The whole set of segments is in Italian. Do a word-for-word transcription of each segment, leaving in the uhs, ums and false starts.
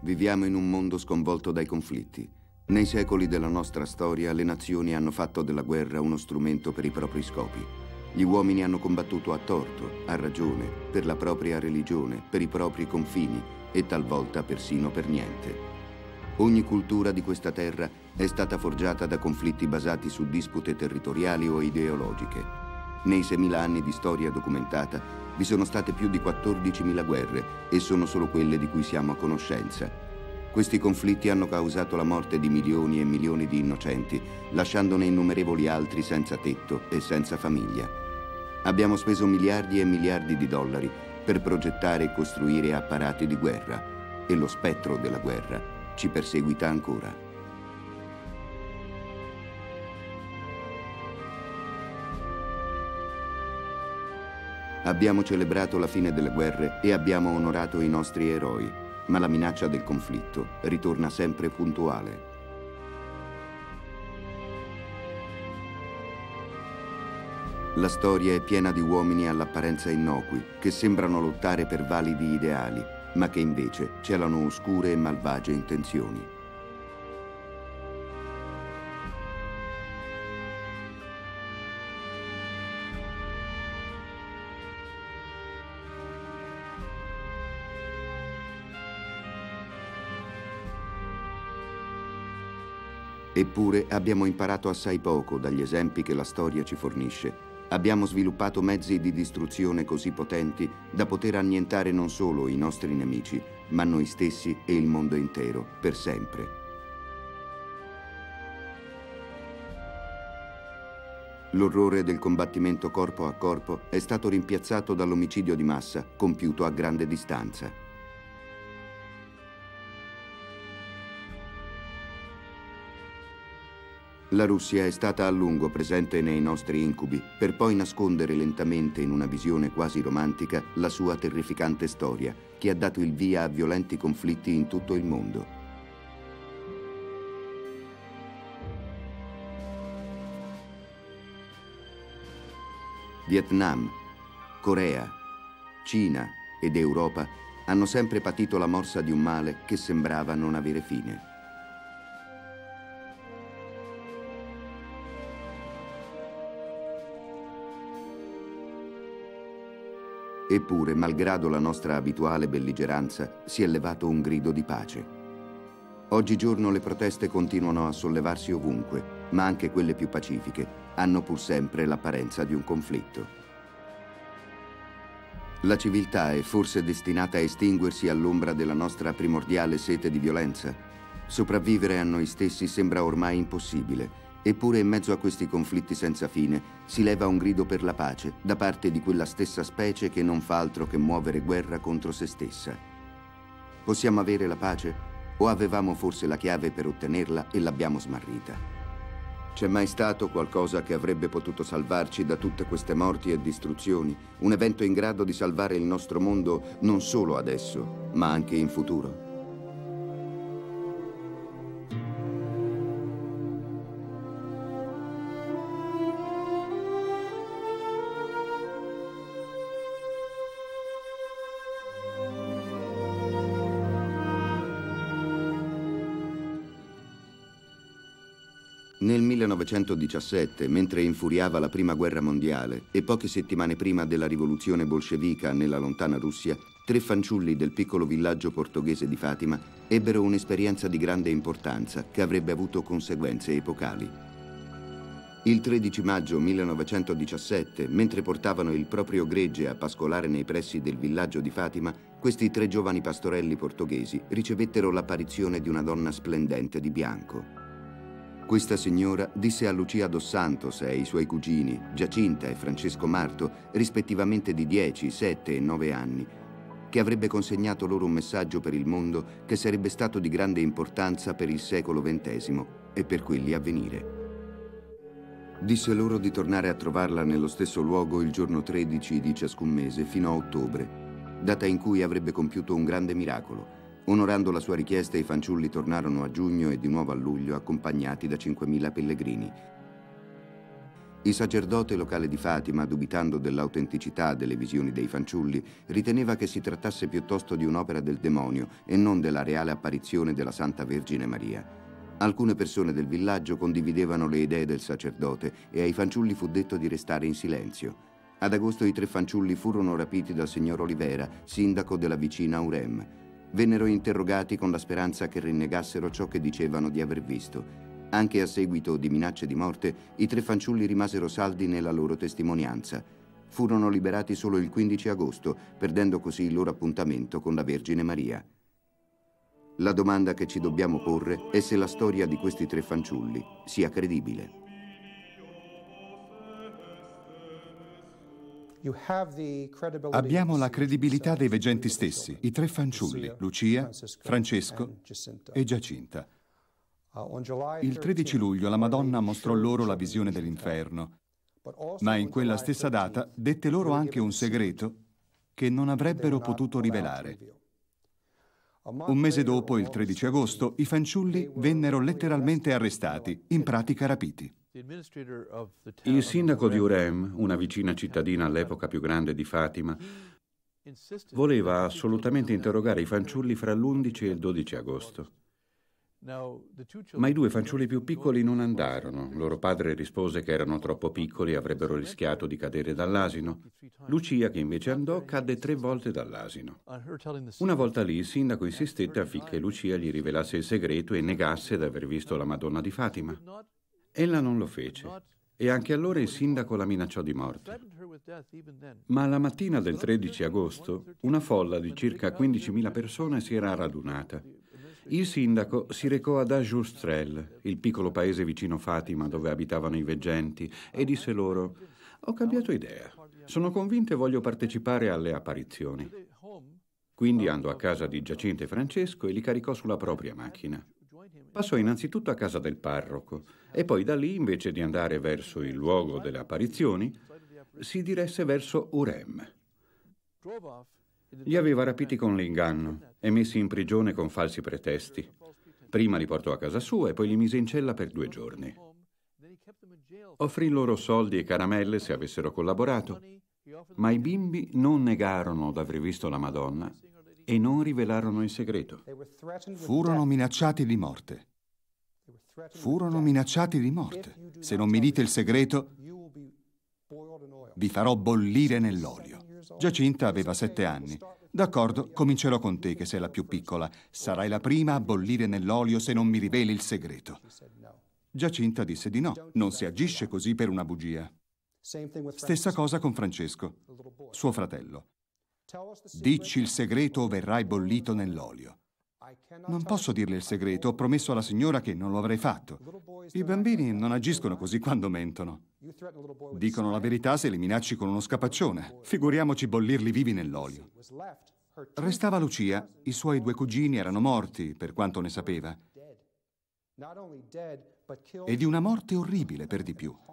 Viviamo in un mondo sconvolto dai conflitti. Nei secoli della nostra storia le nazioni hanno fatto della guerra uno strumento per i propri scopi. Gli uomini hanno combattuto a torto, a ragione, per la propria religione, per i propri confini e talvolta persino per niente. Ogni cultura di questa terra è stata forgiata da conflitti basati su dispute territoriali o ideologiche. Nei seimila anni di storia documentata vi sono state più di quattordicimila guerre e sono solo quelle di cui siamo a conoscenza. Questi conflitti hanno causato la morte di milioni e milioni di innocenti, lasciandone innumerevoli altri senza tetto e senza famiglia. Abbiamo speso miliardi e miliardi di dollari per progettare e costruire apparati di guerra e lo spettro della guerra ci perseguita ancora. Abbiamo celebrato la fine delle guerre e abbiamo onorato i nostri eroi, ma la minaccia del conflitto ritorna sempre puntuale. La storia è piena di uomini all'apparenza innocui, che sembrano lottare per validi ideali, ma che invece celano oscure e malvagie intenzioni. Eppure abbiamo imparato assai poco dagli esempi che la storia ci fornisce. Abbiamo sviluppato mezzi di distruzione così potenti da poter annientare non solo i nostri nemici, ma noi stessi e il mondo intero, per sempre. L'orrore del combattimento corpo a corpo è stato rimpiazzato dall'omicidio di massa compiuto a grande distanza. La Russia è stata a lungo presente nei nostri incubi per poi nascondere lentamente in una visione quasi romantica la sua terrificante storia che ha dato il via a violenti conflitti in tutto il mondo. Vietnam, Corea, Cina ed Europa hanno sempre patito la morsa di un male che sembrava non avere fine. Eppure, malgrado la nostra abituale belligeranza, si è levato un grido di pace. Oggigiorno le proteste continuano a sollevarsi ovunque, ma anche quelle più pacifiche hanno pur sempre l'apparenza di un conflitto. La civiltà è forse destinata a estinguersi all'ombra della nostra primordiale sete di violenza? Sopravvivere a noi stessi sembra ormai impossibile. Eppure in mezzo a questi conflitti senza fine si leva un grido per la pace da parte di quella stessa specie che non fa altro che muovere guerra contro se stessa. Possiamo avere la pace? O avevamo forse la chiave per ottenerla e l'abbiamo smarrita? C'è mai stato qualcosa che avrebbe potuto salvarci da tutte queste morti e distruzioni? Un evento in grado di salvare il nostro mondo non solo adesso, ma anche in futuro? Nel millenovecentodiciassette, mentre infuriava la Prima Guerra Mondiale e poche settimane prima della rivoluzione bolscevica nella lontana Russia, tre fanciulli del piccolo villaggio portoghese di Fatima ebbero un'esperienza di grande importanza che avrebbe avuto conseguenze epocali. Il tredici maggio millenovecentodiciassette, mentre portavano il proprio gregge a pascolare nei pressi del villaggio di Fatima, questi tre giovani pastorelli portoghesi ricevettero l'apparizione di una donna splendente di bianco. Questa signora disse a Lucia dos Santos e ai suoi cugini, Giacinta e Francesco Marto, rispettivamente di dieci, sette e nove anni, che avrebbe consegnato loro un messaggio per il mondo che sarebbe stato di grande importanza per il secolo ventesimo e per quelli a venire. Disse loro di tornare a trovarla nello stesso luogo il giorno tredici di ciascun mese fino a ottobre, data in cui avrebbe compiuto un grande miracolo. Onorando la sua richiesta, i fanciulli tornarono a giugno e di nuovo a luglio accompagnati da cinquemila pellegrini. Il sacerdote locale di Fatima, dubitando dell'autenticità delle visioni dei fanciulli, riteneva che si trattasse piuttosto di un'opera del demonio e non della reale apparizione della Santa Vergine Maria. Alcune persone del villaggio condividevano le idee del sacerdote e ai fanciulli fu detto di restare in silenzio. Ad agosto i tre fanciulli furono rapiti dal signor Olivera, sindaco della vicina Urem. Vennero interrogati con la speranza che rinnegassero ciò che dicevano di aver visto. Anche a seguito di minacce di morte, i tre fanciulli rimasero saldi nella loro testimonianza. Furono liberati solo il quindici agosto, perdendo così il loro appuntamento con la Vergine Maria. La domanda che ci dobbiamo porre è se la storia di questi tre fanciulli sia credibile. Abbiamo la credibilità dei veggenti stessi, i tre fanciulli, Lucia, Francesco e Giacinta. Il tredici luglio la Madonna mostrò loro la visione dell'inferno, ma in quella stessa data dette loro anche un segreto che non avrebbero potuto rivelare. Un mese dopo, il tredici agosto, i fanciulli vennero letteralmente arrestati, in pratica rapiti. Il sindaco di Urem, una vicina cittadina all'epoca più grande di Fatima, voleva assolutamente interrogare i fanciulli fra l'undici e il dodici agosto. Ma i due fanciulli più piccoli non andarono. Loro padre rispose che erano troppo piccoli e avrebbero rischiato di cadere dall'asino. Lucia, che invece andò, cadde tre volte dall'asino. Una volta lì il sindaco insistette affinché Lucia gli rivelasse il segreto e negasse di aver visto la Madonna di Fatima. Ella non lo fece e anche allora il sindaco la minacciò di morte. Ma la mattina del tredici agosto una folla di circa quindicimila persone si era radunata. Il sindaco si recò ad Ajustrel, il piccolo paese vicino Fatima dove abitavano i veggenti, e disse loro: «Ho cambiato idea. Sono convinto e voglio partecipare alle apparizioni». Quindi andò a casa di Giacinta e Francesco e li caricò sulla propria macchina. Passò innanzitutto a casa del parroco e poi da lì, invece di andare verso il luogo delle apparizioni, si diresse verso Urem. Li aveva rapiti con l'inganno e messi in prigione con falsi pretesti. Prima li portò a casa sua e poi li mise in cella per due giorni. Offrì loro soldi e caramelle se avessero collaborato, ma i bimbi non negarono d'aver visto la Madonna e non rivelarono il segreto. Furono minacciati di morte. Furono minacciati di morte. Se non mi dite il segreto, vi farò bollire nell'olio. Giacinta aveva sette anni. D'accordo, comincerò con te, che sei la più piccola. Sarai la prima a bollire nell'olio se non mi riveli il segreto. Giacinta disse di no. Non si agisce così per una bugia. Stessa cosa con Francesco, suo fratello. Dici il segreto o verrai bollito nell'olio. Non posso dirle il segreto, ho promesso alla signora che non lo avrei fatto. I bambini non agiscono così quando mentono. Dicono la verità se li minacci con uno scapaccione. Figuriamoci bollirli vivi nell'olio. Restava Lucia, i suoi due cugini erano morti, per quanto ne sapeva. E di una morte orribile per di più.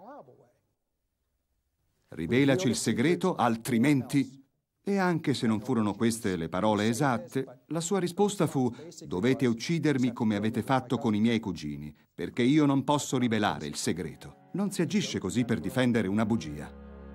Rivelaci il segreto, altrimenti... E anche se non furono queste le parole esatte, la sua risposta fu: dovete uccidermi come avete fatto con i miei cugini, perché io non posso rivelare il segreto. Non si agisce così per difendere una bugia.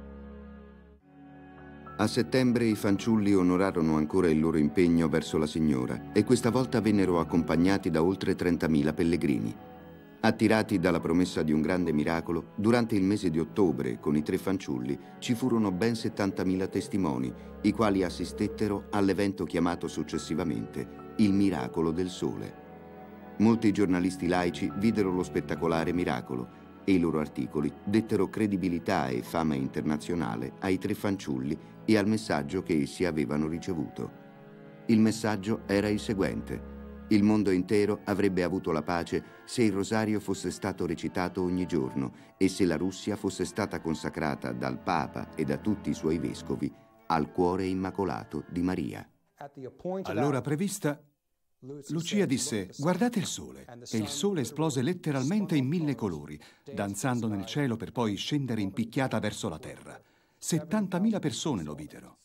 A settembre i fanciulli onorarono ancora il loro impegno verso la signora e questa volta vennero accompagnati da oltre trentamila pellegrini. Attirati dalla promessa di un grande miracolo, durante il mese di ottobre, con i tre fanciulli, ci furono ben settantamila testimoni, i quali assistettero all'evento chiamato successivamente il miracolo del sole. Molti giornalisti laici videro lo spettacolare miracolo e i loro articoli dettero credibilità e fama internazionale ai tre fanciulli e al messaggio che essi avevano ricevuto. Il messaggio era il seguente: il mondo intero avrebbe avuto la pace se il rosario fosse stato recitato ogni giorno e se la Russia fosse stata consacrata dal Papa e da tutti i suoi vescovi al cuore immacolato di Maria. All'ora prevista, Lucia disse: guardate il sole. E il sole esplose letteralmente in mille colori, danzando nel cielo per poi scendere in picchiata verso la terra. settantamila persone lo videro.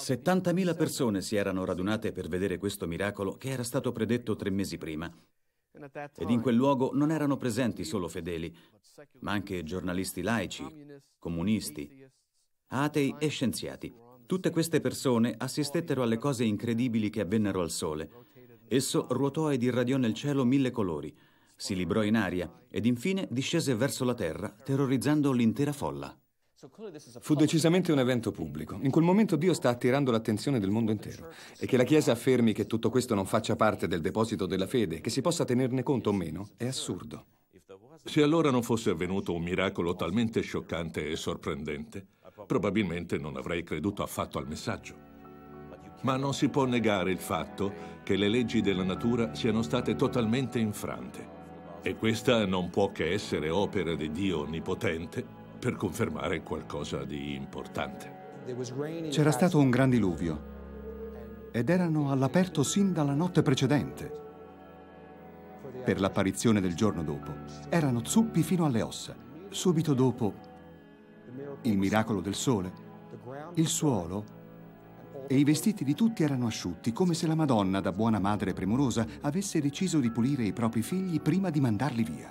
settantamila persone si erano radunate per vedere questo miracolo che era stato predetto tre mesi prima. Ed in quel luogo non erano presenti solo fedeli, ma anche giornalisti laici, comunisti, atei e scienziati. Tutte queste persone assistettero alle cose incredibili che avvennero al Sole. Esso ruotò ed irradiò nel cielo mille colori, si librò in aria ed infine discese verso la terra, terrorizzando l'intera folla. Fu decisamente un evento pubblico. In quel momento Dio sta attirando l'attenzione del mondo intero. E che la Chiesa affermi che tutto questo non faccia parte del deposito della fede, che si possa tenerne conto o meno, è assurdo. Se allora non fosse avvenuto un miracolo talmente scioccante e sorprendente, probabilmente non avrei creduto affatto al messaggio. Ma non si può negare il fatto che le leggi della natura siano state totalmente infrante. E questa non può che essere opera di Dio Onnipotente per confermare qualcosa di importante. C'era stato un gran diluvio ed erano all'aperto sin dalla notte precedente. Per l'apparizione del giorno dopo erano zuppi fino alle ossa. Subito dopo il miracolo del sole, il suolo e i vestiti di tutti erano asciutti, come se la Madonna, da buona madre premurosa, avesse deciso di pulire i propri figli prima di mandarli via.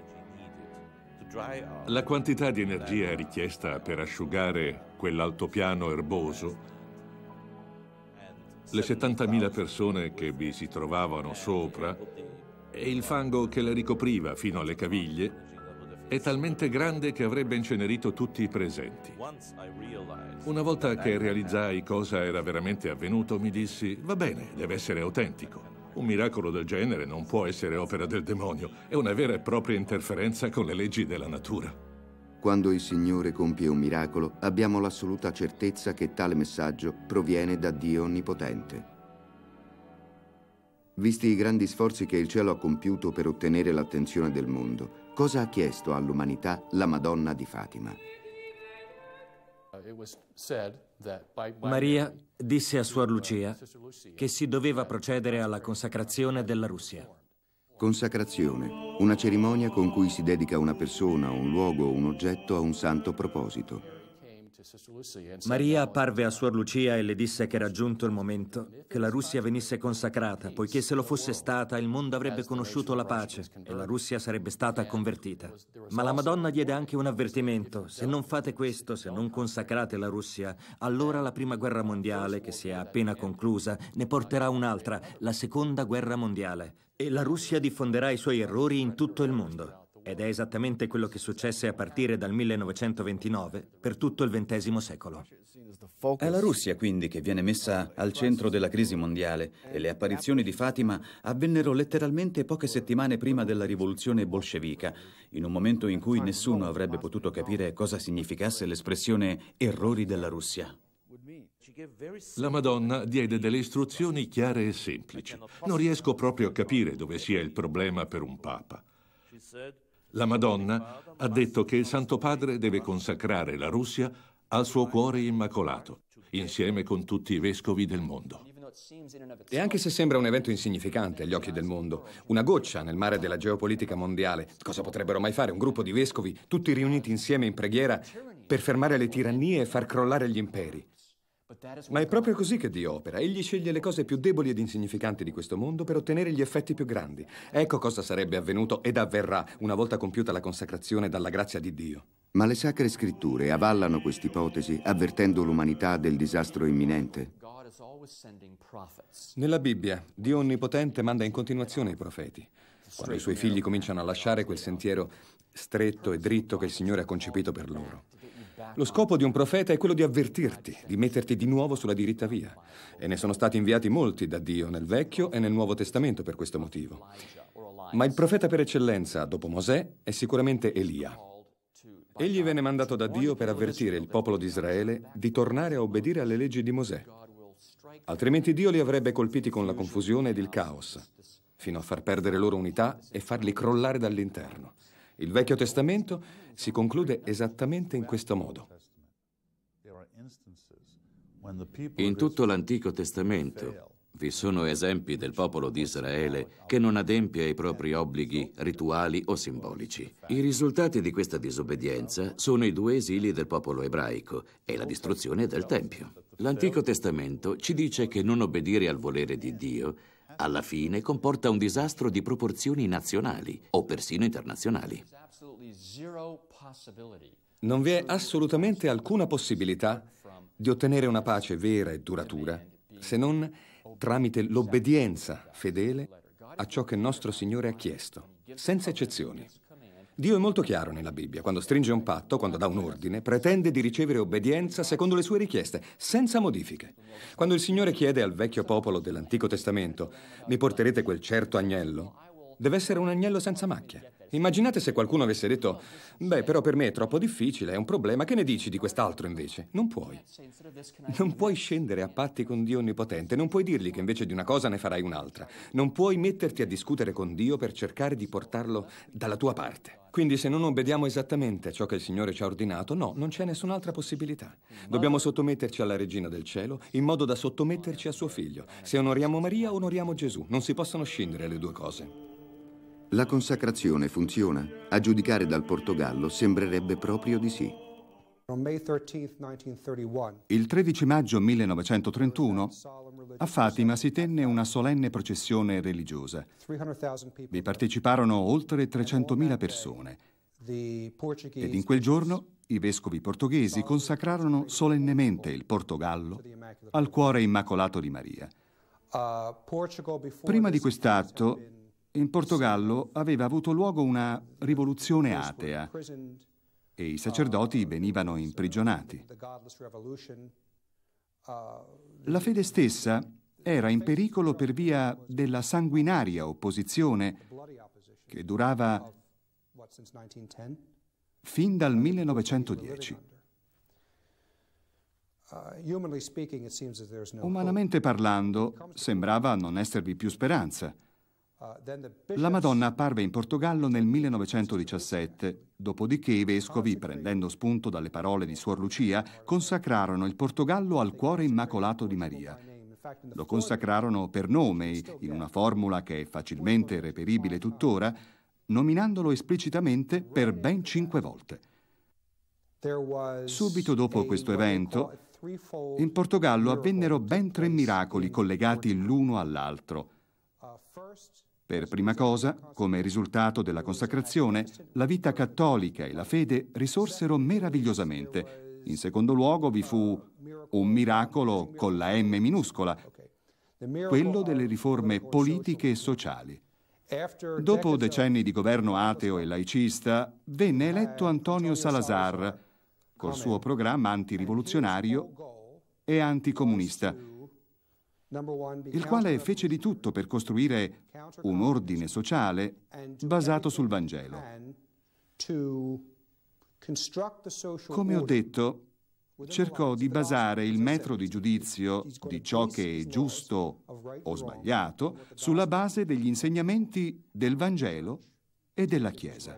La quantità di energia richiesta per asciugare quell'altopiano erboso, le settantamila persone che vi si trovavano sopra e il fango che la ricopriva fino alle caviglie, è talmente grande che avrebbe incenerito tutti i presenti. Una volta che realizzai cosa era veramente avvenuto, mi dissi, va bene, deve essere autentico. Un miracolo del genere non può essere opera del demonio, è una vera e propria interferenza con le leggi della natura. Quando il Signore compie un miracolo, abbiamo l'assoluta certezza che tale messaggio proviene da Dio Onnipotente. Visti i grandi sforzi che il cielo ha compiuto per ottenere l'attenzione del mondo, cosa ha chiesto all'umanità la Madonna di Fatima? Maria disse a Suor Lucia che si doveva procedere alla consacrazione della Russia. Consacrazione, una cerimonia con cui si dedica una persona, un luogo o un oggetto a un santo proposito. Maria apparve a Suor Lucia e le disse che era giunto il momento che la Russia venisse consacrata, poiché se lo fosse stata il mondo avrebbe conosciuto la pace e la Russia sarebbe stata convertita. Ma la Madonna diede anche un avvertimento: se non fate questo, se non consacrate la Russia, allora la prima guerra mondiale, che si è appena conclusa, ne porterà un'altra, la seconda guerra mondiale, e la Russia diffonderà i suoi errori in tutto il mondo. Ed è esattamente quello che successe a partire dal millenovecentoventinove per tutto il ventesimo secolo. È la Russia quindi che viene messa al centro della crisi mondiale e le apparizioni di Fatima avvennero letteralmente poche settimane prima della rivoluzione bolscevica, in un momento in cui nessuno avrebbe potuto capire cosa significasse l'espressione errori della Russia. La Madonna diede delle istruzioni chiare e semplici. Non riesco proprio a capire dove sia il problema per un papa. La Madonna ha detto che il Santo Padre deve consacrare la Russia al suo cuore immacolato, insieme con tutti i vescovi del mondo. E anche se sembra un evento insignificante agli occhi del mondo, una goccia nel mare della geopolitica mondiale, cosa potrebbero mai fare un gruppo di vescovi, tutti riuniti insieme in preghiera, per fermare le tirannie e far crollare gli imperi? Ma è proprio così che Dio opera. Egli sceglie le cose più deboli ed insignificanti di questo mondo per ottenere gli effetti più grandi. Ecco cosa sarebbe avvenuto ed avverrà una volta compiuta la consacrazione dalla grazia di Dio. Ma le sacre scritture avallano quest'ipotesi, avvertendo l'umanità del disastro imminente? Nella Bibbia, Dio Onnipotente manda in continuazione i profeti. Quando i suoi figli cominciano a lasciare quel sentiero stretto e dritto che il Signore ha concepito per loro. Lo scopo di un profeta è quello di avvertirti, di metterti di nuovo sulla diritta via. E ne sono stati inviati molti da Dio nel Vecchio e nel Nuovo Testamento per questo motivo. Ma il profeta per eccellenza, dopo Mosè, è sicuramente Elia. Egli venne mandato da Dio per avvertire il popolo di Israele di tornare a obbedire alle leggi di Mosè. Altrimenti Dio li avrebbe colpiti con la confusione ed il caos, fino a far perdere loro unità e farli crollare dall'interno. Il Vecchio Testamento si conclude esattamente in questo modo. In tutto l'Antico Testamento vi sono esempi del popolo di Israele che non adempie ai propri obblighi rituali o simbolici. I risultati di questa disobbedienza sono i due esili del popolo ebraico e la distruzione del Tempio. L'Antico Testamento ci dice che non obbedire al volere di Dio alla fine comporta un disastro di proporzioni nazionali o persino internazionali. Non vi è assolutamente alcuna possibilità di ottenere una pace vera e duratura se non tramite l'obbedienza fedele a ciò che nostro Signore ha chiesto, senza eccezioni. Dio è molto chiaro nella Bibbia. Quando stringe un patto, quando dà un ordine, pretende di ricevere obbedienza secondo le sue richieste, senza modifiche. Quando il Signore chiede al vecchio popolo dell'Antico Testamento: mi porterete quel certo agnello, deve essere un agnello senza macchia. Immaginate se qualcuno avesse detto: beh, però per me è troppo difficile, è un problema, che ne dici di quest'altro invece? Non puoi. Non puoi scendere a patti con Dio Onnipotente, non puoi dirgli che invece di una cosa ne farai un'altra. Non puoi metterti a discutere con Dio per cercare di portarlo dalla tua parte. Quindi se non obbediamo esattamente a ciò che il Signore ci ha ordinato, no, non c'è nessun'altra possibilità. Dobbiamo sottometterci alla Regina del Cielo in modo da sottometterci a suo Figlio. Se onoriamo Maria, onoriamo Gesù. Non si possono scindere le due cose. La consacrazione funziona? A giudicare dal Portogallo sembrerebbe proprio di sì. Il tredici maggio millenovecentotrentuno a Fatima si tenne una solenne processione religiosa. Vi parteciparono oltre trecentomila persone ed in quel giorno i vescovi portoghesi consacrarono solennemente il Portogallo al cuore immacolato di Maria. Prima di quest'atto, in Portogallo aveva avuto luogo una rivoluzione atea e i sacerdoti venivano imprigionati. La fede stessa era in pericolo per via della sanguinaria opposizione che durava fin dal millenovecentodieci. Umanamente parlando, sembrava non esservi più speranza. La Madonna apparve in Portogallo nel millenovecentodiciassette, dopodiché i vescovi, prendendo spunto dalle parole di Suor Lucia, consacrarono il Portogallo al cuore immacolato di Maria. Lo consacrarono per nome, in una formula che è facilmente reperibile tuttora, nominandolo esplicitamente per ben cinque volte. Subito dopo questo evento, in Portogallo avvennero ben tre miracoli collegati l'uno all'altro. Per prima cosa, come risultato della consacrazione, la vita cattolica e la fede risorsero meravigliosamente. In secondo luogo vi fu un miracolo con la M minuscola, quello delle riforme politiche e sociali. Dopo decenni di governo ateo e laicista, venne eletto Antonio Salazar col suo programma antirivoluzionario e anticomunista, il quale fece di tutto per costruire un ordine sociale basato sul Vangelo. Come ho detto, cercò di basare il metro di giudizio di ciò che è giusto o sbagliato sulla base degli insegnamenti del Vangelo e della Chiesa.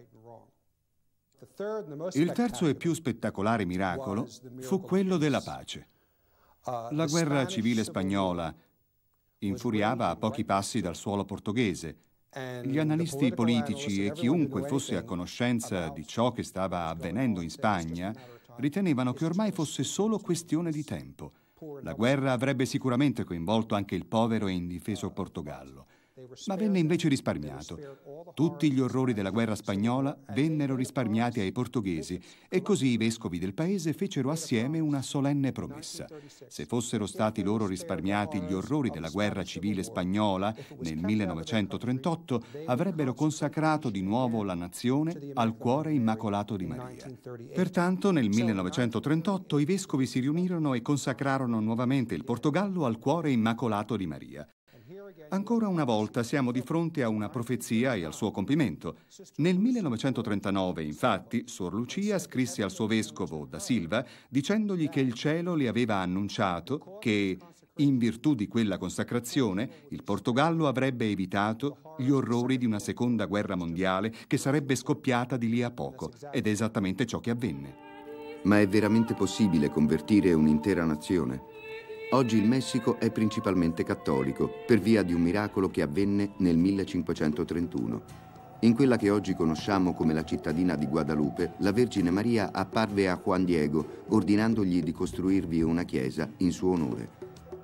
Il terzo e più spettacolare miracolo fu quello della pace. La guerra civile spagnola infuriava a pochi passi dal suolo portoghese. Gli analisti politici e chiunque fosse a conoscenza di ciò che stava avvenendo in Spagna ritenevano che ormai fosse solo questione di tempo. La guerra avrebbe sicuramente coinvolto anche il povero e indifeso Portogallo, ma venne invece risparmiato. Tutti gli orrori della guerra spagnola vennero risparmiati ai portoghesi e così i vescovi del paese fecero assieme una solenne promessa. Se fossero stati loro risparmiati gli orrori della guerra civile spagnola nel millenovecentotrentotto, avrebbero consacrato di nuovo la nazione al cuore immacolato di Maria. Pertanto nel millenovecentotrentotto i vescovi si riunirono e consacrarono nuovamente il Portogallo al cuore immacolato di Maria. Ancora una volta siamo di fronte a una profezia e al suo compimento. Nel millenovecentotrentanove, infatti, Suor Lucia scrisse al suo vescovo da Silva dicendogli che il cielo le aveva annunciato che, in virtù di quella consacrazione, il Portogallo avrebbe evitato gli orrori di una seconda guerra mondiale che sarebbe scoppiata di lì a poco, ed è esattamente ciò che avvenne. Ma è veramente possibile convertire un'intera nazione? Oggi il Messico è principalmente cattolico per via di un miracolo che avvenne nel millecinquecentotrentuno. In quella che oggi conosciamo come la cittadina di Guadalupe, la Vergine Maria apparve a Juan Diego ordinandogli di costruirvi una chiesa in suo onore.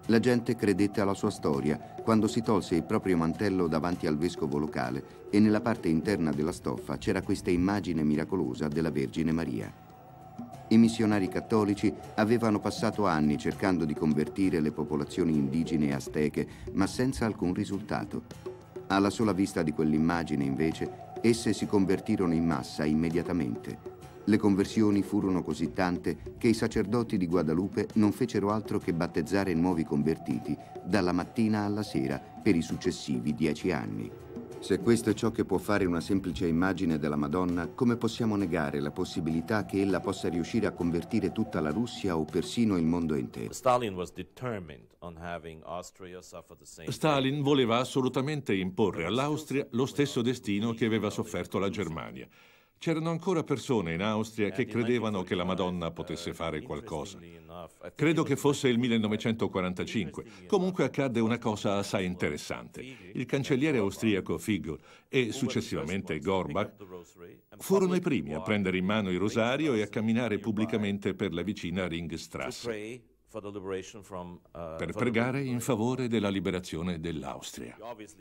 La gente credette alla sua storia quando si tolse il proprio mantello davanti al vescovo locale e nella parte interna della stoffa c'era questa immagine miracolosa della Vergine Maria. I missionari cattolici avevano passato anni cercando di convertire le popolazioni indigene e azteche, ma senza alcun risultato. Alla sola vista di quell'immagine, invece, esse si convertirono in massa immediatamente. Le conversioni furono così tante che i sacerdoti di Guadalupe non fecero altro che battezzare nuovi convertiti dalla mattina alla sera per i successivi dieci anni. Se questo è ciò che può fare una semplice immagine della Madonna, come possiamo negare la possibilità che ella possa riuscire a convertire tutta la Russia o persino il mondo intero? Stalin voleva assolutamente imporre all'Austria lo stesso destino che aveva sofferto la Germania. C'erano ancora persone in Austria che credevano che la Madonna potesse fare qualcosa. Credo che fosse il millenovecentoquarantacinque. Comunque accadde una cosa assai interessante. Il cancelliere austriaco Figl e successivamente Gorbach furono i primi a prendere in mano il rosario e a camminare pubblicamente per la vicina Ringstrasse per pregare in favore della liberazione dell'Austria.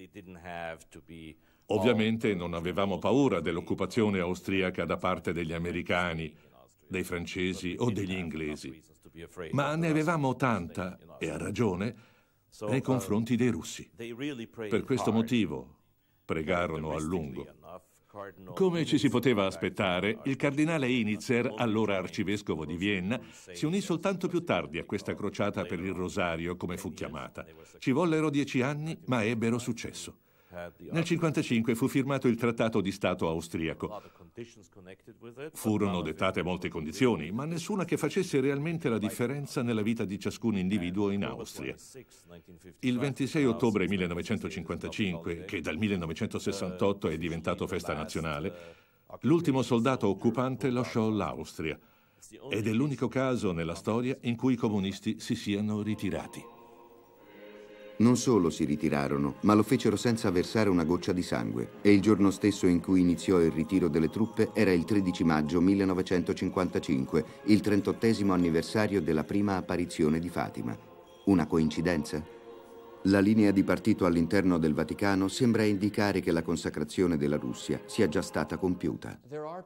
Ovviamente non avevamo paura dell'occupazione austriaca da parte degli americani, dei francesi o degli inglesi, ma ne avevamo tanta, e a ragione, nei confronti dei russi. Per questo motivo pregarono a lungo. Come ci si poteva aspettare, il cardinale Initzer, allora arcivescovo di Vienna, si unì soltanto più tardi a questa crociata per il rosario, come fu chiamata. Ci vollero dieci anni, ma ebbero successo. Nel cinquantacinque fu firmato il Trattato di Stato austriaco. Furono dettate molte condizioni, ma nessuna che facesse realmente la differenza nella vita di ciascun individuo in Austria. Il ventisei ottobre millenovecentocinquantacinque, che dal millenovecentosessantotto è diventato festa nazionale, l'ultimo soldato occupante lasciò l'Austria. Ed è l'unico caso nella storia in cui i comunisti si siano ritirati. Non solo si ritirarono, ma lo fecero senza versare una goccia di sangue. E il giorno stesso in cui iniziò il ritiro delle truppe era il tredici maggio millenovecentocinquantacinque, il trentottesimo anniversario della prima apparizione di Fatima. Una coincidenza? La linea di partito all'interno del Vaticano sembra indicare che la consacrazione della Russia sia già stata compiuta.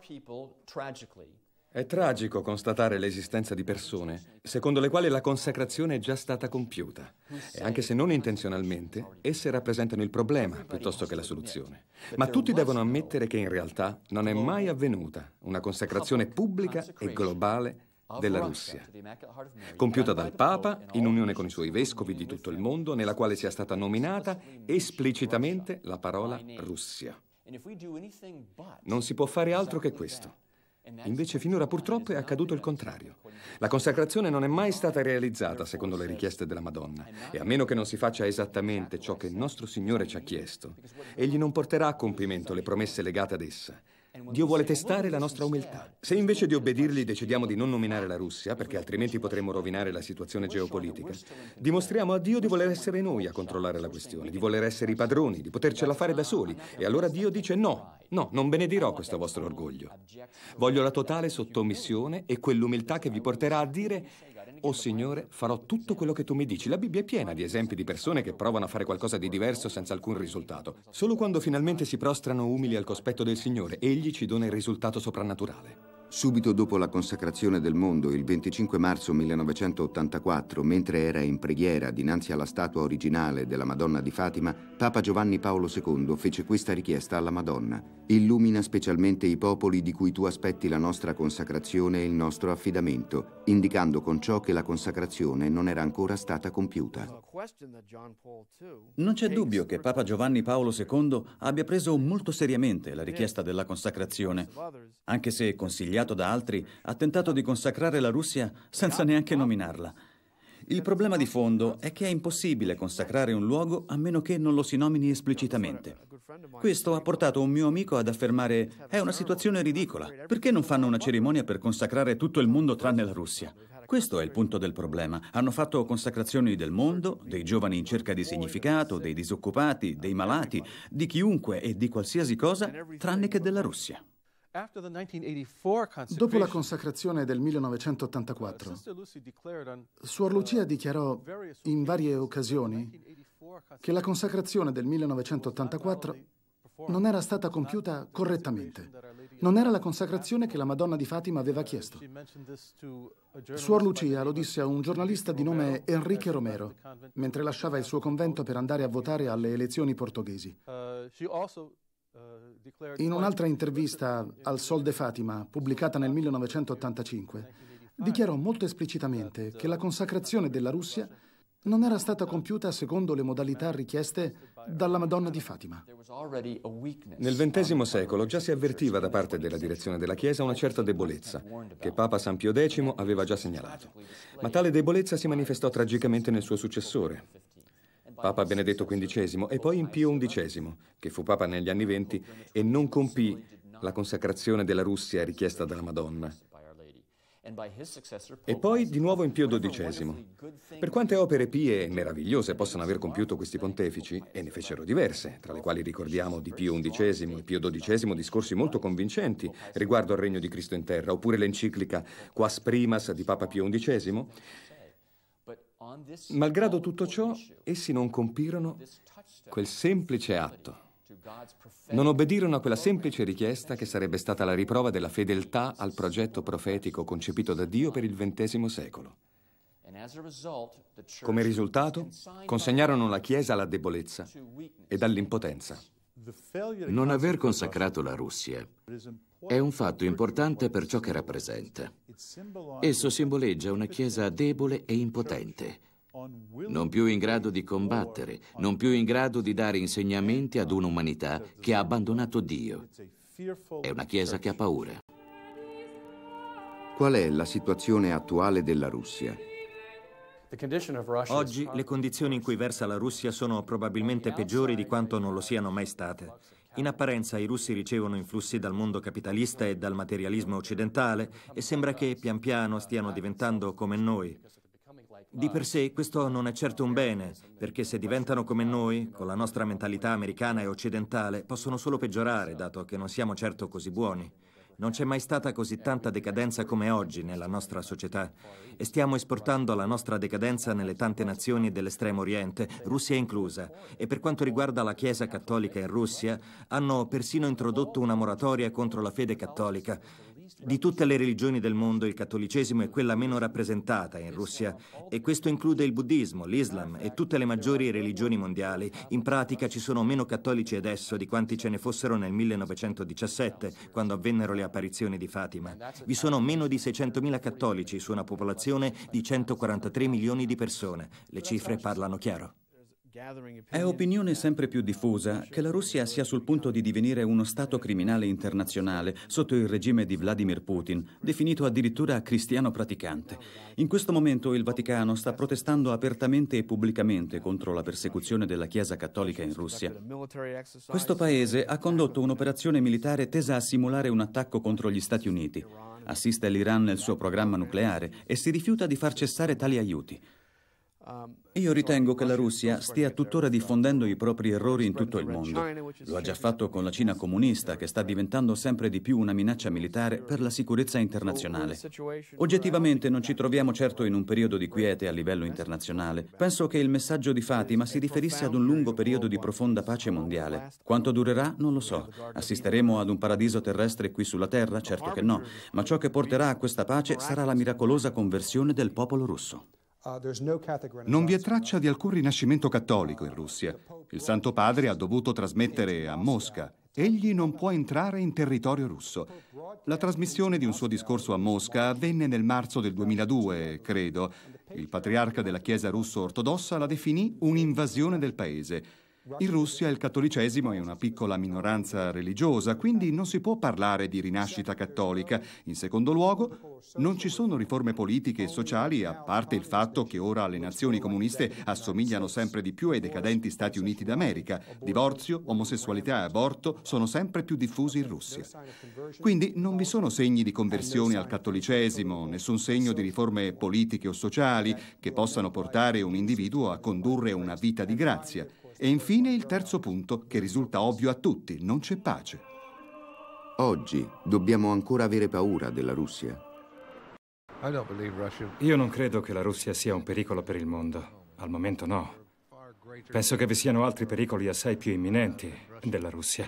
È tragico constatare l'esistenza di persone secondo le quali la consacrazione è già stata compiuta. E anche se non intenzionalmente, esse rappresentano il problema piuttosto che la soluzione. Ma tutti devono ammettere che in realtà non è mai avvenuta una consacrazione pubblica e globale della Russia, compiuta dal Papa in unione con i suoi vescovi di tutto il mondo, nella quale sia stata nominata esplicitamente la parola Russia. Non si può fare altro che questo. Invece finora purtroppo è accaduto il contrario. La consacrazione non è mai stata realizzata secondo le richieste della Madonna, e a meno che non si faccia esattamente ciò che il nostro Signore ci ha chiesto, egli non porterà a compimento le promesse legate ad essa. Dio vuole testare la nostra umiltà. Se invece di obbedirgli decidiamo di non nominare la Russia, perché altrimenti potremmo rovinare la situazione geopolitica, dimostriamo a Dio di voler essere noi a controllare la questione, di voler essere i padroni, di potercela fare da soli. E allora Dio dice no, no, non benedirò questo vostro orgoglio. Voglio la totale sottomissione e quell'umiltà che vi porterà a dire: «Oh Signore, farò tutto quello che tu mi dici». La Bibbia è piena di esempi di persone che provano a fare qualcosa di diverso senza alcun risultato. Solo quando finalmente si prostrano umili al cospetto del Signore, Egli ci dona il risultato soprannaturale. Subito dopo la consacrazione del mondo, il venticinque marzo millenovecentottantaquattro, mentre era in preghiera dinanzi alla statua originale della Madonna di Fatima, Papa Giovanni Paolo secondo fece questa richiesta alla Madonna: «Illumina specialmente i popoli di cui tu aspetti la nostra consacrazione e il nostro affidamento», indicando con ciò che la consacrazione non era ancora stata compiuta. Non c'è dubbio che Papa Giovanni Paolo secondo abbia preso molto seriamente la richiesta della consacrazione, anche se, consigliato da altri, ha tentato di consacrare la Russia senza neanche nominarla. Il problema di fondo è che è impossibile consacrare un luogo a meno che non lo si nomini esplicitamente. Questo ha portato un mio amico ad affermare: è una situazione ridicola, perché non fanno una cerimonia per consacrare tutto il mondo tranne la Russia? Questo è il punto del problema. Hanno fatto consacrazioni del mondo, dei giovani in cerca di significato, dei disoccupati, dei malati, di chiunque e di qualsiasi cosa, tranne che della Russia. Dopo la consacrazione del millenovecentottantaquattro, Suor Lucia dichiarò in varie occasioni che la consacrazione del millenovecentottantaquattro non era stata compiuta correttamente. Non era la consacrazione che la Madonna di Fatima aveva chiesto. Suor Lucia lo disse a un giornalista di nome Enrique Romero, mentre lasciava il suo convento per andare a votare alle elezioni portoghesi. In un'altra intervista al Sol de Fatima, pubblicata nel millenovecentottantacinque, dichiarò molto esplicitamente che la consacrazione della Russia non era stata compiuta secondo le modalità richieste dalla Madonna di Fatima. Nel ventesimo secolo già si avvertiva da parte della direzione della Chiesa una certa debolezza, che Papa San Pio X aveva già segnalato. Ma tale debolezza si manifestò tragicamente nel suo successore, Papa Benedetto quindicesimo, e poi in Pio undicesimo, che fu Papa negli anni venti e non compì la consacrazione della Russia richiesta dalla Madonna. E poi di nuovo in Pio dodicesimo. Per quante opere pie e meravigliose possano aver compiuto questi pontefici, e ne fecero diverse, tra le quali ricordiamo di Pio undicesimo e Pio dodicesimo discorsi molto convincenti riguardo al regno di Cristo in terra, oppure l'enciclica Quas Primas di Papa Pio undicesimo, malgrado tutto ciò, essi non compirono quel semplice atto. Non obbedirono a quella semplice richiesta che sarebbe stata la riprova della fedeltà al progetto profetico concepito da Dio per il ventesimo secolo. Come risultato, consegnarono la Chiesa alla debolezza e all'impotenza. Non aver consacrato la Russia è un fatto importante per ciò che rappresenta. Esso simboleggia una Chiesa debole e impotente, non più in grado di combattere, non più in grado di dare insegnamenti ad un'umanità che ha abbandonato Dio. È una Chiesa che ha paura. Qual è la situazione attuale della Russia? Oggi le condizioni in cui versa la Russia sono probabilmente peggiori di quanto non lo siano mai state. In apparenza i russi ricevono influssi dal mondo capitalista e dal materialismo occidentale e sembra che pian piano stiano diventando come noi. Di per sé questo non è certo un bene, perché se diventano come noi, con la nostra mentalità americana e occidentale, possono solo peggiorare, dato che non siamo certo così buoni. Non c'è mai stata così tanta decadenza come oggi nella nostra società e stiamo esportando la nostra decadenza nelle tante nazioni dell'estremo oriente, Russia inclusa, e per quanto riguarda la Chiesa cattolica in Russia, hanno persino introdotto una moratoria contro la fede cattolica. Di tutte le religioni del mondo il cattolicesimo è quella meno rappresentata in Russia e questo include il buddismo, l'Islam e tutte le maggiori religioni mondiali. In pratica ci sono meno cattolici adesso di quanti ce ne fossero nel millenovecentodiciassette, quando avvennero le apparizioni di Fatima. Vi sono meno di seicentomila cattolici su una popolazione di centoquarantatré milioni di persone. Le cifre parlano chiaro. È opinione sempre più diffusa che la Russia sia sul punto di divenire uno stato criminale internazionale sotto il regime di Vladimir Putin, definito addirittura cristiano praticante. In questo momento il Vaticano sta protestando apertamente e pubblicamente contro la persecuzione della Chiesa cattolica in Russia. Questo paese ha condotto un'operazione militare tesa a simulare un attacco contro gli Stati Uniti, assiste l'Iran nel suo programma nucleare e si rifiuta di far cessare tali aiuti. Io ritengo che la Russia stia tuttora diffondendo i propri errori in tutto il mondo. Lo ha già fatto con la Cina comunista, che sta diventando sempre di più una minaccia militare per la sicurezza internazionale. Oggettivamente non ci troviamo certo in un periodo di quiete a livello internazionale. Penso che il messaggio di Fatima si riferisse ad un lungo periodo di profonda pace mondiale. Quanto durerà? Non lo so. Assisteremo ad un paradiso terrestre qui sulla Terra? Certo che no. Ma ciò che porterà a questa pace sarà la miracolosa conversione del popolo russo. Non vi è traccia di alcun rinascimento cattolico in Russia. Il Santo Padre ha dovuto trasmettere a Mosca. Egli non può entrare in territorio russo. La trasmissione di un suo discorso a Mosca avvenne nel marzo del duemiladue, credo. Il patriarca della Chiesa russo-ortodossa la definì un'invasione del paese. In Russia il cattolicesimo è una piccola minoranza religiosa, quindi non si può parlare di rinascita cattolica. In secondo luogo, non ci sono riforme politiche e sociali, a parte il fatto che ora le nazioni comuniste assomigliano sempre di più ai decadenti Stati Uniti d'America. Divorzio, omosessualità e aborto sono sempre più diffusi in Russia. Quindi non vi sono segni di conversione al cattolicesimo, nessun segno di riforme politiche o sociali che possano portare un individuo a condurre una vita di grazia. E infine il terzo punto, che risulta ovvio a tutti: non c'è pace. oggi dobbiamo ancora avere paura della Russia? Io non credo che la Russia sia un pericolo per il mondo. Al momento no. Penso che vi siano altri pericoli assai più imminenti della Russia.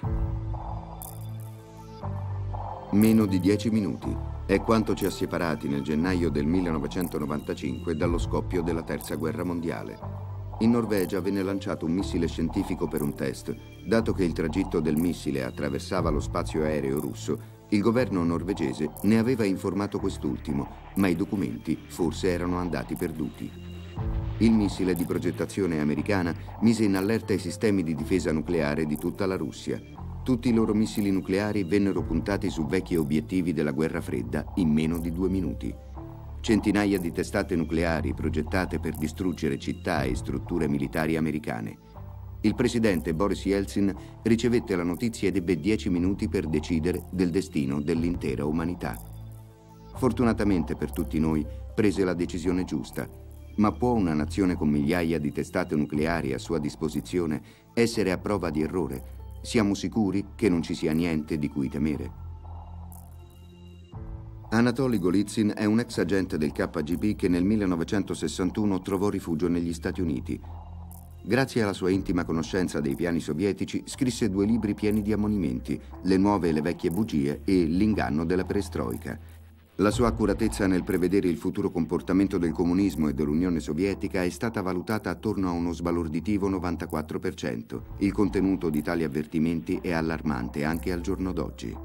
Meno di dieci minuti è quanto ci ha separati nel gennaio del millenovecentonovantacinque dallo scoppio della Terza Guerra Mondiale. In Norvegia venne lanciato un missile scientifico per un test. Dato che il tragitto del missile attraversava lo spazio aereo russo, il governo norvegese ne aveva informato quest'ultimo, ma i documenti forse erano andati perduti. Il missile di progettazione americana mise in allerta i sistemi di difesa nucleare di tutta la Russia. Tutti i loro missili nucleari vennero puntati su vecchi obiettivi della guerra fredda in meno di due minuti. Centinaia di testate nucleari progettate per distruggere città e strutture militari americane. Il presidente Boris Yeltsin ricevette la notizia ed ebbe dieci minuti per decidere del destino dell'intera umanità. Fortunatamente per tutti noi prese la decisione giusta, ma può una nazione con migliaia di testate nucleari a sua disposizione essere a prova di errore? Siamo sicuri che non ci sia niente di cui temere? Anatoly Golitsyn è un ex agente del K G B che nel millenovecentosessantuno trovò rifugio negli Stati Uniti. Grazie alla sua intima conoscenza dei piani sovietici, scrisse due libri pieni di ammonimenti, Le nuove e le vecchie bugie e L'inganno della perestroica. La sua accuratezza nel prevedere il futuro comportamento del comunismo e dell'Unione Sovietica è stata valutata attorno a uno sbalorditivo novantaquattro per cento. Il contenuto di tali avvertimenti è allarmante anche al giorno d'oggi.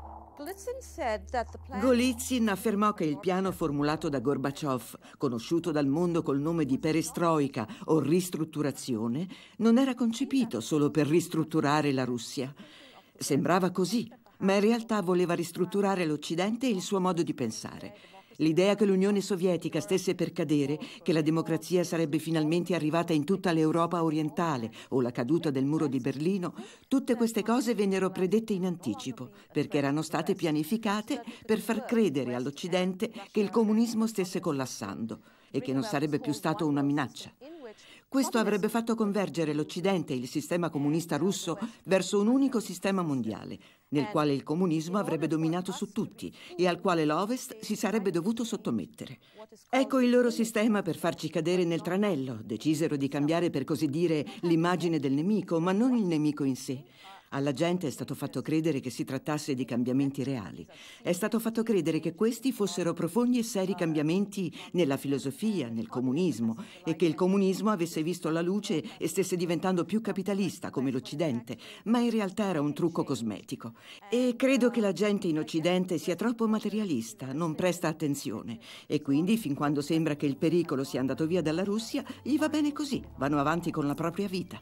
Golitsyn affermò che il piano formulato da Gorbaciov, conosciuto dal mondo col nome di perestroica o ristrutturazione, non era concepito solo per ristrutturare la Russia. Sembrava così, ma in realtà voleva ristrutturare l'Occidente e il suo modo di pensare. L'idea che l'Unione Sovietica stesse per cadere, che la democrazia sarebbe finalmente arrivata in tutta l'Europa orientale o la caduta del muro di Berlino, tutte queste cose vennero predette in anticipo, perché erano state pianificate per far credere all'Occidente che il comunismo stesse collassando e che non sarebbe più stato una minaccia. Questo avrebbe fatto convergere l'Occidente e il sistema comunista russo verso un unico sistema mondiale, nel quale il comunismo avrebbe dominato su tutti e al quale l'Ovest si sarebbe dovuto sottomettere. Ecco il loro sistema per farci cadere nel tranello. Decisero di cambiare, per così dire, l'immagine del nemico, ma non il nemico in sé. Alla gente è stato fatto credere che si trattasse di cambiamenti reali. È stato fatto credere che questi fossero profondi e seri cambiamenti nella filosofia, nel comunismo, e che il comunismo avesse visto la luce e stesse diventando più capitalista come l'Occidente, ma in realtà era un trucco cosmetico. E credo che la gente in Occidente sia troppo materialista, non presta attenzione, e quindi fin quando sembra che il pericolo sia andato via dalla Russia, gli va bene così, vanno avanti con la propria vita.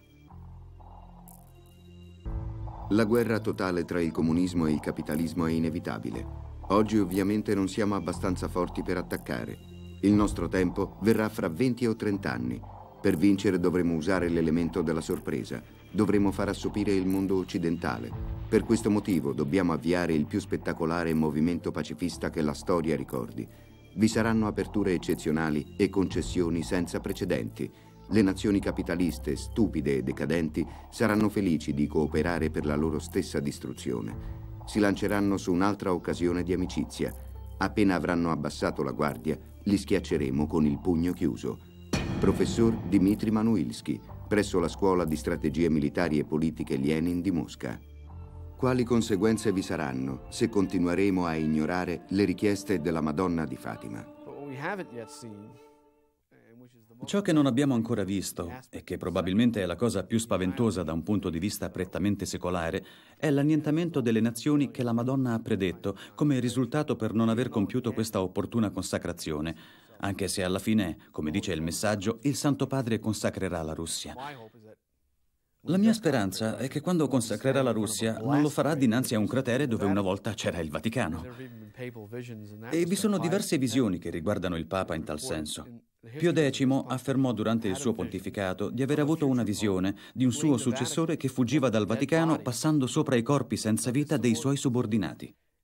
La guerra totale tra il comunismo e il capitalismo è inevitabile. Oggi ovviamente non siamo abbastanza forti per attaccare. Il nostro tempo verrà fra venti o trenta anni. Per vincere dovremo usare l'elemento della sorpresa. Dovremo far assopire il mondo occidentale. Per questo motivo dobbiamo avviare il più spettacolare movimento pacifista che la storia ricordi. Vi saranno aperture eccezionali e concessioni senza precedenti. Le nazioni capitaliste, stupide e decadenti, saranno felici di cooperare per la loro stessa distruzione. Si lanceranno su un'altra occasione di amicizia. Appena avranno abbassato la guardia, li schiacceremo con il pugno chiuso. Professor Dmitry Manuilsky, presso la Scuola di Strategie Militari e Politiche Lenin di Mosca. Quali conseguenze vi saranno se continueremo a ignorare le richieste della Madonna di Fatima? Ciò che non abbiamo ancora visto, e che probabilmente è la cosa più spaventosa da un punto di vista prettamente secolare, è l'annientamento delle nazioni che la Madonna ha predetto come risultato per non aver compiuto questa opportuna consacrazione, anche se alla fine, come dice il messaggio, il Santo Padre consacrerà la Russia. La mia speranza è che quando consacrerà la Russia non lo farà dinanzi a un cratere dove una volta c'era il Vaticano. E vi sono diverse visioni che riguardano il Papa in tal senso. Pio X affermò durante il suo pontificato di aver avuto una visione di un suo successore che fuggiva dal Vaticano passando sopra i corpi senza vita dei suoi subordinati.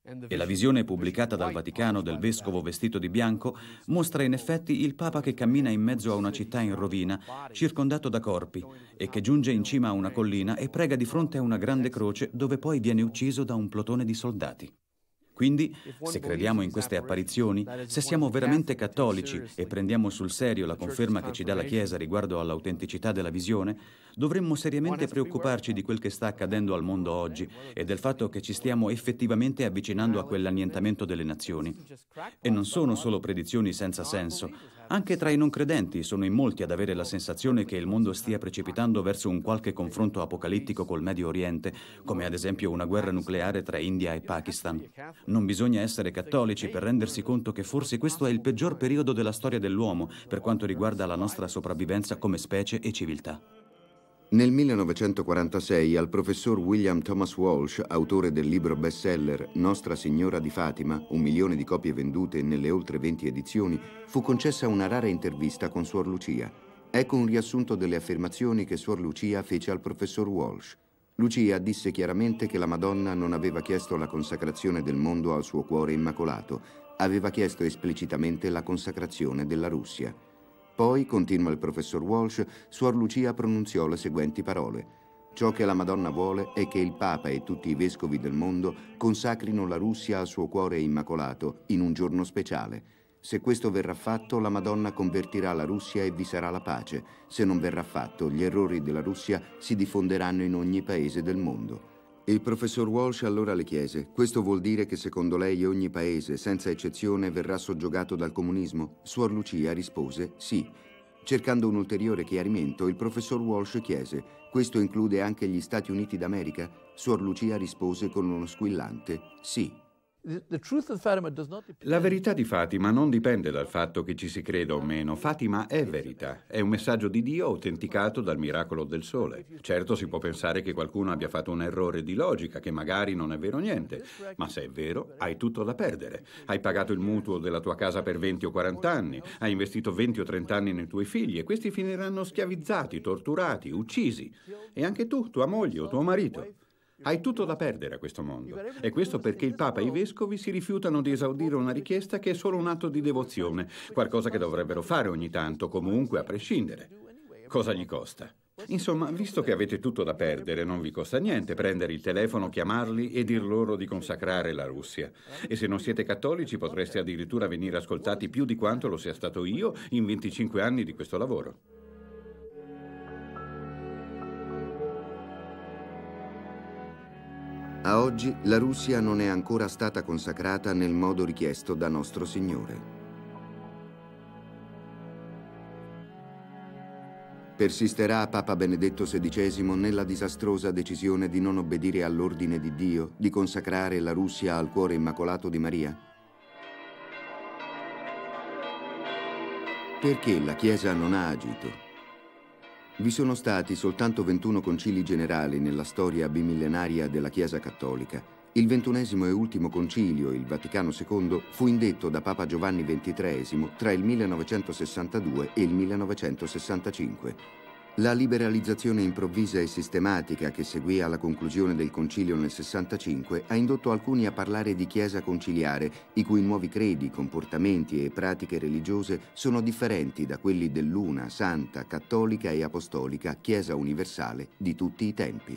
E la visione pubblicata dal Vaticano del vescovo vestito di bianco mostra in effetti il Papa che cammina in mezzo a una città in rovina, circondato da corpi, e che giunge in cima a una collina e prega di fronte a una grande croce dove poi viene ucciso da un plotone di soldati. Quindi, se crediamo in queste apparizioni, se siamo veramente cattolici e prendiamo sul serio la conferma che ci dà la Chiesa riguardo all'autenticità della visione, dovremmo seriamente preoccuparci di quel che sta accadendo al mondo oggi e del fatto che ci stiamo effettivamente avvicinando a quell'annientamento delle nazioni. E non sono solo predizioni senza senso. Anche tra i non credenti sono in molti ad avere la sensazione che il mondo stia precipitando verso un qualche confronto apocalittico col Medio Oriente, come ad esempio una guerra nucleare tra India e Pakistan. Non bisogna essere cattolici per rendersi conto che forse questo è il peggior periodo della storia dell'uomo per quanto riguarda la nostra sopravvivenza come specie e civiltà. Nel millenovecentoquarantasei al professor William Thomas Walsh, autore del libro bestseller Nostra Signora di Fatima, un milione di copie vendute nelle oltre venti edizioni, fu concessa una rara intervista con Suor Lucia. Ecco un riassunto delle affermazioni che Suor Lucia fece al professor Walsh. Lucia disse chiaramente che la Madonna non aveva chiesto la consacrazione del mondo al suo cuore immacolato, aveva chiesto esplicitamente la consacrazione della Russia. Poi, continua il professor Walsh, Suor Lucia pronunziò le seguenti parole. Ciò che la Madonna vuole è che il Papa e tutti i vescovi del mondo consacrino la Russia al suo cuore immacolato in un giorno speciale. Se questo verrà fatto, la Madonna convertirà la Russia e vi sarà la pace. Se non verrà fatto, gli errori della Russia si diffonderanno in ogni paese del mondo. Il professor Walsh allora le chiese, questo vuol dire che secondo lei ogni paese, senza eccezione, verrà soggiogato dal comunismo? Suor Lucia rispose sì. Cercando un ulteriore chiarimento, il professor Walsh chiese, questo include anche gli Stati Uniti d'America? Suor Lucia rispose con uno squillante sì. La verità di Fatima non dipende dal fatto che ci si creda o meno. Fatima è verità, è un messaggio di Dio autenticato dal miracolo del sole. Certo si può pensare che qualcuno abbia fatto un errore di logica, che magari non è vero niente, ma se è vero hai tutto da perdere. Hai pagato il mutuo della tua casa per venti o quaranta anni, hai investito venti o trenta anni nei tuoi figli e questi finiranno schiavizzati, torturati, uccisi. E anche tu, tua moglie o tuo marito. Hai tutto da perdere a questo mondo. E questo perché il Papa e i vescovi si rifiutano di esaudire una richiesta che è solo un atto di devozione, qualcosa che dovrebbero fare ogni tanto, comunque, a prescindere. Cosa gli costa? Insomma, visto che avete tutto da perdere, non vi costa niente prendere il telefono, chiamarli e dir loro di consacrare la Russia. E se non siete cattolici potreste addirittura venire ascoltati più di quanto lo sia stato io in venticinque anni di questo lavoro. A oggi la Russia non è ancora stata consacrata nel modo richiesto da nostro Signore. Persisterà Papa Benedetto sedicesimo nella disastrosa decisione di non obbedire all'ordine di Dio di consacrare la Russia al cuore immacolato di Maria? Perché la Chiesa non ha agito? Vi sono stati soltanto ventuno concili generali nella storia bimillenaria della Chiesa cattolica. Il ventunesimo e ultimo concilio, il Vaticano secondo, fu indetto da Papa Giovanni ventitreesimo tra il millenovecentosessantadue e il millenovecentosessantacinque. La liberalizzazione improvvisa e sistematica che seguì alla conclusione del concilio nel sessantacinque ha indotto alcuni a parlare di Chiesa conciliare, i cui nuovi credi, comportamenti e pratiche religiose sono differenti da quelli dell'una, santa, cattolica e apostolica Chiesa universale di tutti i tempi.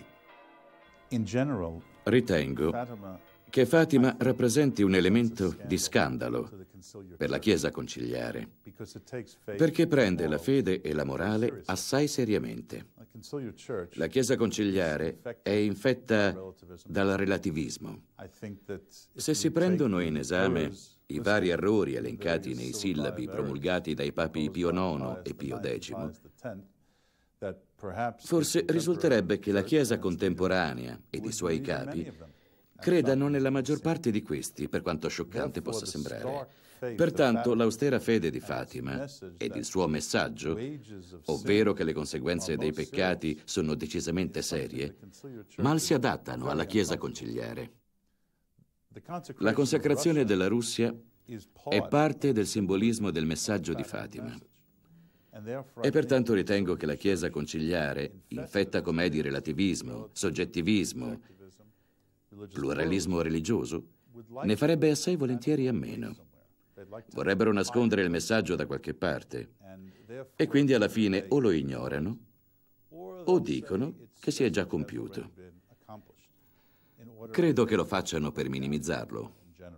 Ritengo che Fatima rappresenti un elemento di scandalo per la Chiesa conciliare, perché prende la fede e la morale assai seriamente. La Chiesa conciliare è infetta dal relativismo. Se si prendono in esame i vari errori elencati nei sillabi promulgati dai papi Pio nono e Pio decimo, forse risulterebbe che la Chiesa contemporanea ed i suoi capi credano nella maggior parte di questi, per quanto scioccante possa sembrare. Pertanto l'austera fede di Fatima ed il suo messaggio, ovvero che le conseguenze dei peccati sono decisamente serie, mal si adattano alla Chiesa conciliare. La consacrazione della Russia è parte del simbolismo del messaggio di Fatima. E pertanto ritengo che la Chiesa conciliare, infetta com'è di relativismo, soggettivismo, pluralismo religioso, ne farebbe assai volentieri a meno. Vorrebbero nascondere il messaggio da qualche parte e quindi alla fine o lo ignorano o dicono che si è già compiuto. Credo che lo facciano per minimizzarlo.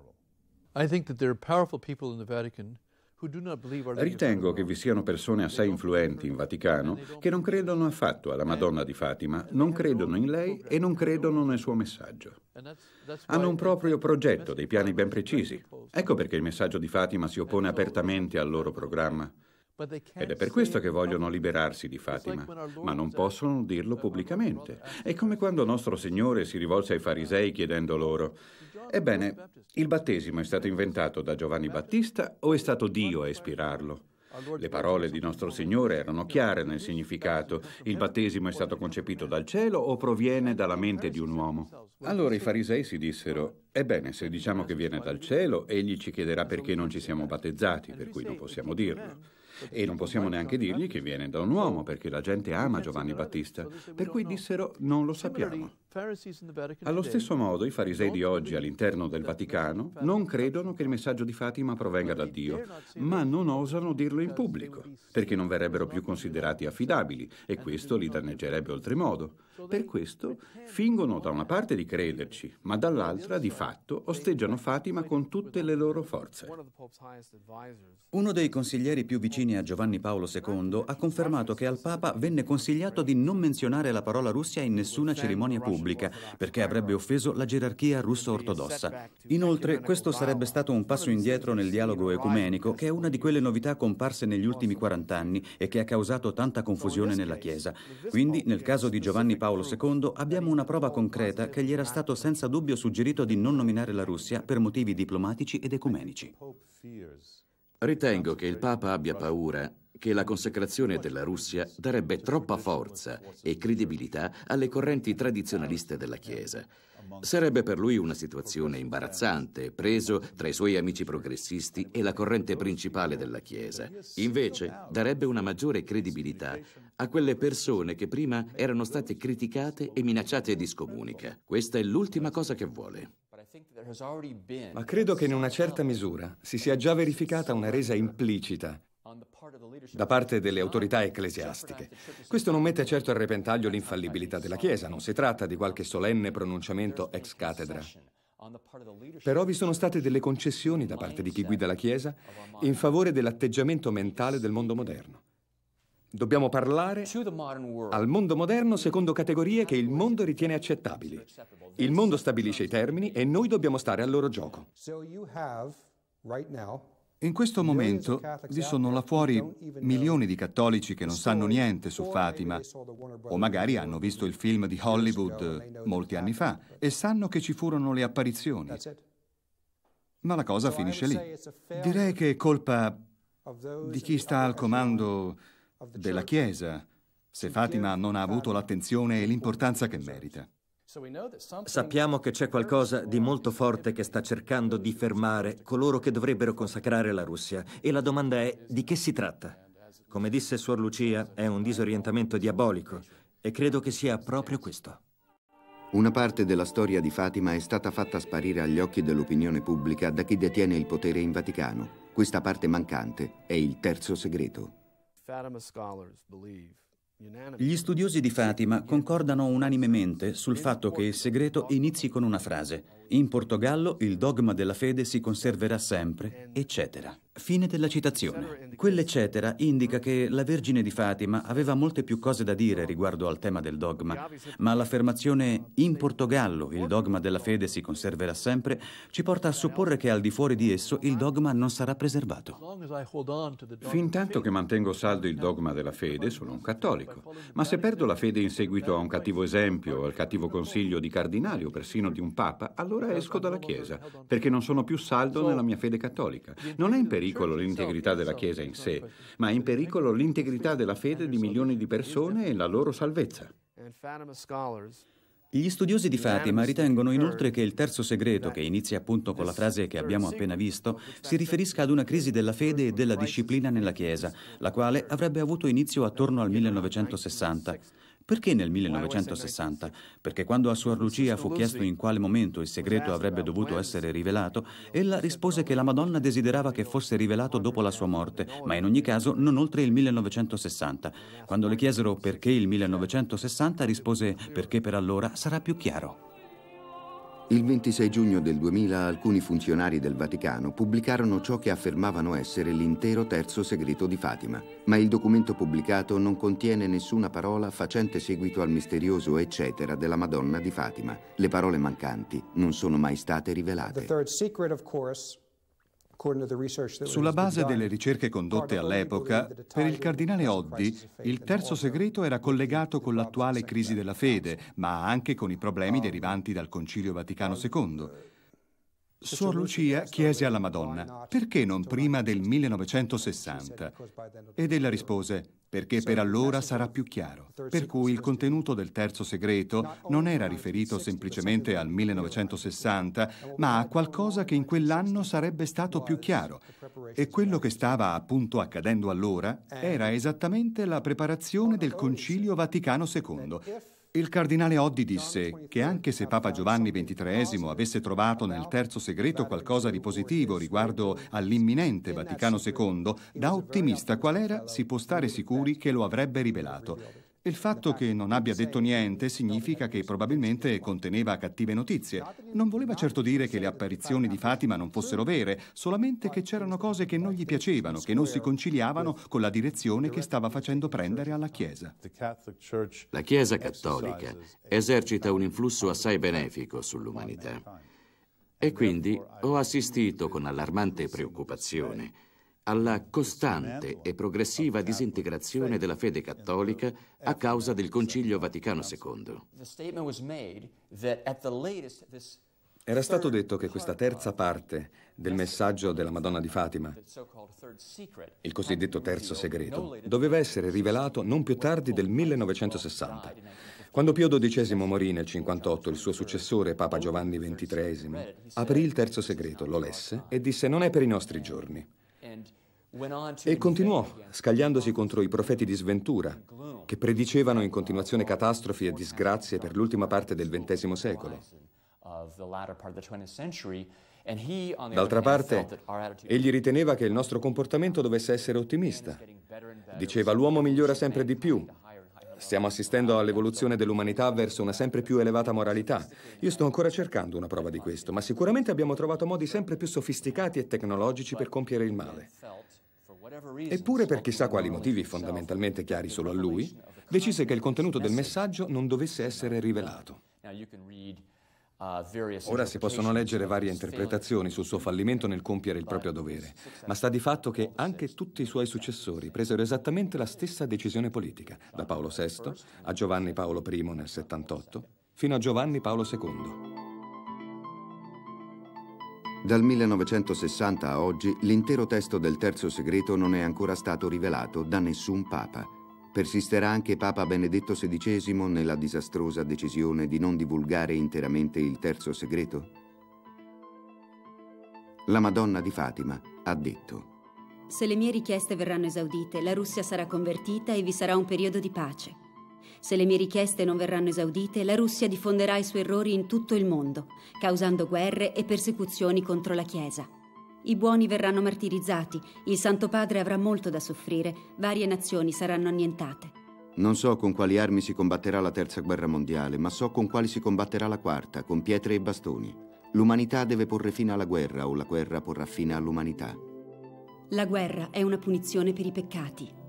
Ritengo che vi siano persone assai influenti in Vaticano che non credono affatto alla Madonna di Fatima, non credono in lei e non credono nel suo messaggio. Hanno un proprio progetto, dei piani ben precisi. Ecco perché il messaggio di Fatima si oppone apertamente al loro programma. Ed è per questo che vogliono liberarsi di Fatima, ma non possono dirlo pubblicamente. È come quando nostro Signore si rivolse ai farisei chiedendo loro: ebbene, il battesimo è stato inventato da Giovanni Battista o è stato Dio a ispirarlo? Le parole di nostro Signore erano chiare nel significato: il battesimo è stato concepito dal cielo o proviene dalla mente di un uomo? Allora i farisei si dissero: ebbene, se diciamo che viene dal cielo, egli ci chiederà perché non ci siamo battezzati, per cui non possiamo dirlo. E non possiamo neanche dirgli che viene da un uomo, perché la gente ama Giovanni Battista, per cui dissero: non lo sappiamo. Allo stesso modo i farisei di oggi all'interno del Vaticano non credono che il messaggio di Fatima provenga da Dio, ma non osano dirlo in pubblico, perché non verrebbero più considerati affidabili e questo li danneggerebbe oltremodo. Per questo fingono da una parte di crederci, ma dall'altra di fatto osteggiano Fatima con tutte le loro forze. Uno dei consiglieri più vicini a Giovanni Paolo secondo ha confermato che al Papa venne consigliato di non menzionare la parola Russia in nessuna cerimonia pubblica, perché avrebbe offeso la gerarchia russo-ortodossa. Inoltre, questo sarebbe stato un passo indietro nel dialogo ecumenico, che è una di quelle novità comparse negli ultimi quaranta anni e che ha causato tanta confusione nella Chiesa. Quindi, nel caso di Giovanni Paolo secondo, abbiamo una prova concreta che gli era stato senza dubbio suggerito di non nominare la Russia per motivi diplomatici ed ecumenici. Ritengo che il Papa abbia paura che la consacrazione della Russia darebbe troppa forza e credibilità alle correnti tradizionaliste della Chiesa. Sarebbe per lui una situazione imbarazzante, preso tra i suoi amici progressisti e la corrente principale della Chiesa. Invece, darebbe una maggiore credibilità a quelle persone che prima erano state criticate e minacciate di scomunica. Questa è l'ultima cosa che vuole. Ma credo che in una certa misura si sia già verificata una resa implicita da parte delle autorità ecclesiastiche. Questo non mette certo a repentaglio l'infallibilità della Chiesa, non si tratta di qualche solenne pronunciamento ex cathedra. Però vi sono state delle concessioni da parte di chi guida la Chiesa in favore dell'atteggiamento mentale del mondo moderno. Dobbiamo parlare al mondo moderno secondo categorie che il mondo ritiene accettabili. Il mondo stabilisce i termini e noi dobbiamo stare al loro gioco. In questo momento vi sono là fuori milioni di cattolici che non sanno niente su Fatima, o magari hanno visto il film di Hollywood molti anni fa e sanno che ci furono le apparizioni. Ma la cosa finisce lì. Direi che è colpa di chi sta al comando della Chiesa se Fatima non ha avuto l'attenzione e l'importanza che merita. Sappiamo che c'è qualcosa di molto forte che sta cercando di fermare coloro che dovrebbero consacrare la Russia. E la domanda è: di che si tratta? Come disse Suor Lucia, è un disorientamento diabolico e credo che sia proprio questo. Una parte della storia di Fatima è stata fatta sparire agli occhi dell'opinione pubblica da chi detiene il potere in Vaticano. Questa parte mancante è il terzo segreto. Gli studiosi di Fatima concordano unanimemente sul fatto che il segreto inizi con una frase: in Portogallo il dogma della fede si conserverà sempre, eccetera. Fine della citazione. Quell'eccetera indica che la Vergine di Fatima aveva molte più cose da dire riguardo al tema del dogma, ma l'affermazione in Portogallo il dogma della fede si conserverà sempre ci porta a supporre che al di fuori di esso il dogma non sarà preservato. Fintanto che mantengo saldo il dogma della fede sono un cattolico, ma se perdo la fede in seguito a un cattivo esempio o al cattivo consiglio di cardinali o persino di un papa, allora esco dalla Chiesa, perché non sono più saldo nella mia fede cattolica. Non è in pericolo l'integrità della Chiesa in sé, ma è in pericolo l'integrità della fede di milioni di persone e la loro salvezza. Gli studiosi di Fatima ritengono inoltre che il terzo segreto, che inizia appunto con la frase che abbiamo appena visto, si riferisca ad una crisi della fede e della disciplina nella Chiesa, la quale avrebbe avuto inizio attorno al millenovecentosessanta. Perché nel millenovecentosessanta? Perché quando a Suor Lucia fu chiesto in quale momento il segreto avrebbe dovuto essere rivelato, ella rispose che la Madonna desiderava che fosse rivelato dopo la sua morte, ma in ogni caso non oltre il millenovecentosessanta. Quando le chiesero perché il millenovecentosessanta, rispose perché per allora sarà più chiaro. Il ventisei giugno del duemila alcuni funzionari del Vaticano pubblicarono ciò che affermavano essere l'intero terzo segreto di Fatima, ma il documento pubblicato non contiene nessuna parola facente seguito al misterioso eccetera della Madonna di Fatima. Le parole mancanti non sono mai state rivelate. Sulla base delle ricerche condotte all'epoca, per il cardinale Oddi, il terzo segreto era collegato con l'attuale crisi della fede, ma anche con i problemi derivanti dal Concilio Vaticano secondo. Suor Lucia chiese alla Madonna, perché non prima del millenovecentosessanta? Ed ella rispose, perché per allora sarà più chiaro. Per cui il contenuto del terzo segreto non era riferito semplicemente al millenovecentosessanta, ma a qualcosa che in quell'anno sarebbe stato più chiaro. E quello che stava appunto accadendo allora era esattamente la preparazione del Concilio Vaticano secondo. Il cardinale Oddi disse che anche se Papa Giovanni ventitreesimo avesse trovato nel terzo segreto qualcosa di positivo riguardo all'imminente Vaticano secondo, da ottimista qual era, si può stare sicuri che lo avrebbe rivelato. Il fatto che non abbia detto niente significa che probabilmente conteneva cattive notizie. Non voleva certo dire che le apparizioni di Fatima non fossero vere, solamente che c'erano cose che non gli piacevano, che non si conciliavano con la direzione che stava facendo prendere alla Chiesa. La Chiesa cattolica esercita un influsso assai benefico sull'umanità. E quindi ho assistito con allarmante preoccupazione alla costante e progressiva disintegrazione della fede cattolica a causa del Concilio Vaticano secondo. Era stato detto che questa terza parte del messaggio della Madonna di Fatima, il cosiddetto terzo segreto, doveva essere rivelato non più tardi del millenovecentosessanta. Quando Pio dodicesimo morì nel cinquantotto, il suo successore, Papa Giovanni ventitreesimo, aprì il terzo segreto, lo lesse e disse «Non è per i nostri giorni». E continuò, scagliandosi contro i profeti di sventura, che predicevano in continuazione catastrofi e disgrazie per l'ultima parte del ventesimo secolo. D'altra parte, egli riteneva che il nostro comportamento dovesse essere ottimista. Diceva, l'uomo migliora sempre di più. Stiamo assistendo all'evoluzione dell'umanità verso una sempre più elevata moralità. Io sto ancora cercando una prova di questo, ma sicuramente abbiamo trovato modi sempre più sofisticati e tecnologici per compiere il male. Eppure, per chissà quali motivi fondamentalmente chiari solo a lui, decise che il contenuto del messaggio non dovesse essere rivelato. Ora si possono leggere varie interpretazioni sul suo fallimento nel compiere il proprio dovere, ma sta di fatto che anche tutti i suoi successori presero esattamente la stessa decisione politica, da Paolo sesto a Giovanni Paolo primo nel settantotto, fino a Giovanni Paolo secondo. Dal millenovecentosessanta a oggi l'intero testo del terzo segreto non è ancora stato rivelato da nessun papa. Persisterà anche Papa Benedetto sedicesimo nella disastrosa decisione di non divulgare interamente il terzo segreto? La Madonna di Fatima ha detto: se le mie richieste verranno esaudite, la Russia sarà convertita e vi sarà un periodo di pace. Se le mie richieste non verranno esaudite, la Russia diffonderà i suoi errori in tutto il mondo, causando guerre e persecuzioni contro la Chiesa. I buoni verranno martirizzati, il Santo Padre avrà molto da soffrire, varie nazioni saranno annientate. Non so con quali armi si combatterà la terza guerra mondiale, ma so con quali si combatterà la quarta, con pietre e bastoni. L'umanità deve porre fine alla guerra o la guerra porrà fine all'umanità. La guerra è una punizione per i peccati.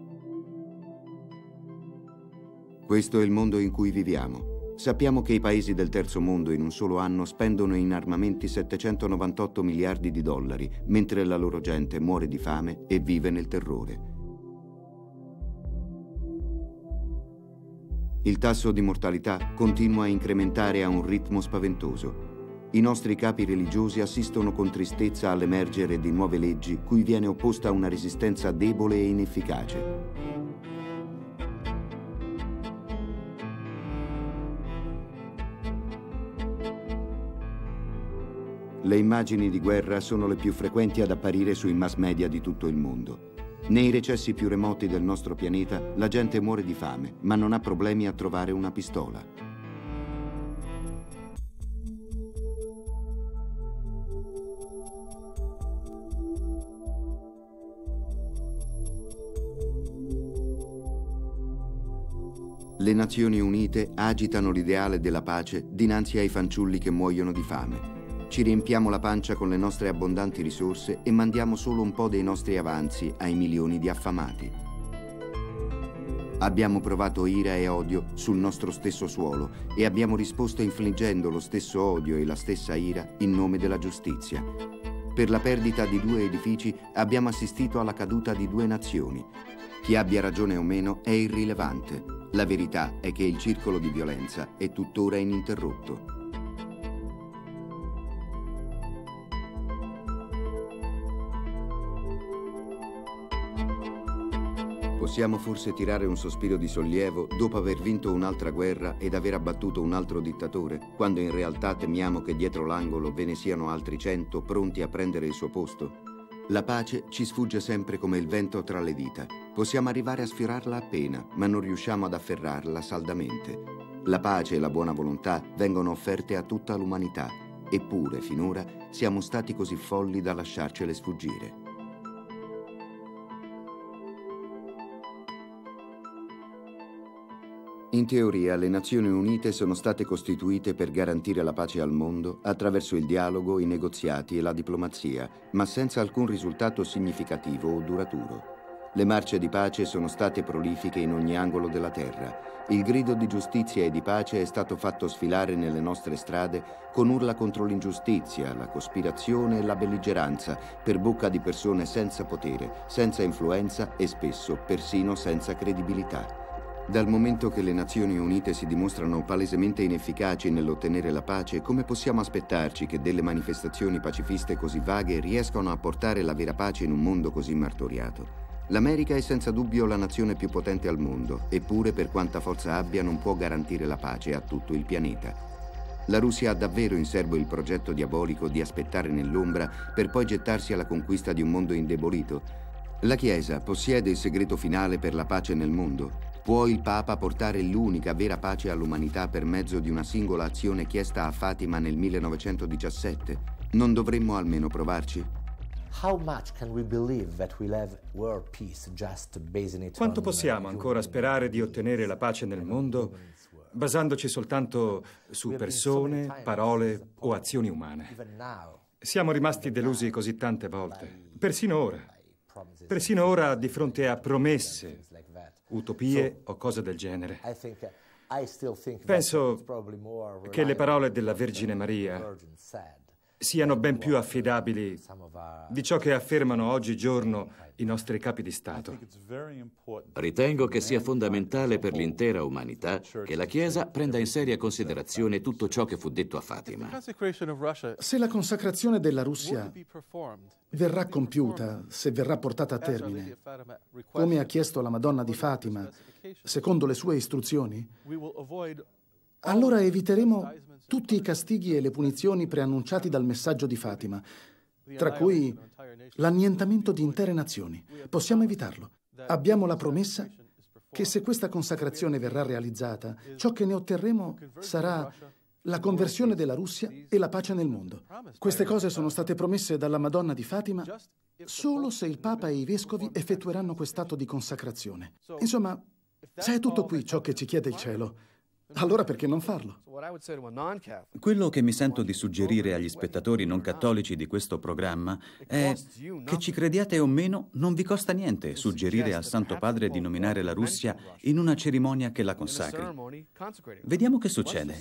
Questo è il mondo in cui viviamo. Sappiamo che i paesi del terzo mondo in un solo anno spendono in armamenti settecentonovantotto miliardi di dollari, mentre la loro gente muore di fame e vive nel terrore. Il tasso di mortalità continua a incrementare a un ritmo spaventoso. I nostri capi religiosi assistono con tristezza all'emergere di nuove leggi cui viene opposta una resistenza debole e inefficace. Le immagini di guerra sono le più frequenti ad apparire sui mass media di tutto il mondo. Nei recessi più remoti del nostro pianeta, la gente muore di fame, ma non ha problemi a trovare una pistola. Le Nazioni Unite agitano l'ideale della pace dinanzi ai fanciulli che muoiono di fame. Ci riempiamo la pancia con le nostre abbondanti risorse e mandiamo solo un po' dei nostri avanzi ai milioni di affamati. Abbiamo provato ira e odio sul nostro stesso suolo e abbiamo risposto infliggendo lo stesso odio e la stessa ira in nome della giustizia. Per la perdita di due edifici abbiamo assistito alla caduta di due nazioni. Chi abbia ragione o meno è irrilevante. La verità è che il circolo di violenza è tuttora ininterrotto. Possiamo forse tirare un sospiro di sollievo dopo aver vinto un'altra guerra ed aver abbattuto un altro dittatore, quando in realtà temiamo che dietro l'angolo ve ne siano altri cento pronti a prendere il suo posto? La pace ci sfugge sempre come il vento tra le dita. Possiamo arrivare a sfiorarla appena, ma non riusciamo ad afferrarla saldamente. La pace e la buona volontà vengono offerte a tutta l'umanità, eppure finora siamo stati così folli da lasciarcele sfuggire. In teoria, le Nazioni Unite sono state costituite per garantire la pace al mondo attraverso il dialogo, i negoziati e la diplomazia, ma senza alcun risultato significativo o duraturo. Le marce di pace sono state prolifiche in ogni angolo della terra. Il grido di giustizia e di pace è stato fatto sfilare nelle nostre strade con urla contro l'ingiustizia, la cospirazione e la belligeranza per bocca di persone senza potere, senza influenza e spesso persino senza credibilità. Dal momento che le Nazioni Unite si dimostrano palesemente inefficaci nell'ottenere la pace, come possiamo aspettarci che delle manifestazioni pacifiste così vaghe riescano a portare la vera pace in un mondo così martoriato? L'America è senza dubbio la nazione più potente al mondo, eppure per quanta forza abbia non può garantire la pace a tutto il pianeta. La Russia ha davvero in serbo il progetto diabolico di aspettare nell'ombra per poi gettarsi alla conquista di un mondo indebolito. La Chiesa possiede il segreto finale per la pace nel mondo. Può il Papa portare l'unica vera pace all'umanità per mezzo di una singola azione chiesta a Fatima nel millenovecentodiciassette? Non dovremmo almeno provarci? Quanto possiamo ancora sperare di ottenere la pace nel mondo basandoci soltanto su persone, parole o azioni umane? Siamo rimasti delusi così tante volte, persino ora. Persino ora di fronte a promesse, utopie o cose del genere. Penso che le parole della Vergine Maria siano ben più affidabili di ciò che affermano oggigiorno i nostri capi di Stato. Ritengo che sia fondamentale per l'intera umanità che la Chiesa prenda in seria considerazione tutto ciò che fu detto a Fatima. Se la consacrazione della Russia verrà compiuta, se verrà portata a termine, come ha chiesto la Madonna di Fatima, secondo le sue istruzioni, allora eviteremo tutti i castighi e le punizioni preannunciati dal messaggio di Fatima, tra cui l'annientamento di intere nazioni. Possiamo evitarlo. Abbiamo la promessa che se questa consacrazione verrà realizzata, ciò che ne otterremo sarà la conversione della Russia e la pace nel mondo. Queste cose sono state promesse dalla Madonna di Fatima solo se il Papa e i Vescovi effettueranno quest'atto di consacrazione. Insomma, se è tutto qui ciò che ci chiede il cielo, allora perché non farlo? Quello che mi sento di suggerire agli spettatori non cattolici di questo programma è che ci crediate o meno, non vi costa niente suggerire al Santo Padre di nominare la Russia in una cerimonia che la consacri. Vediamo che succede.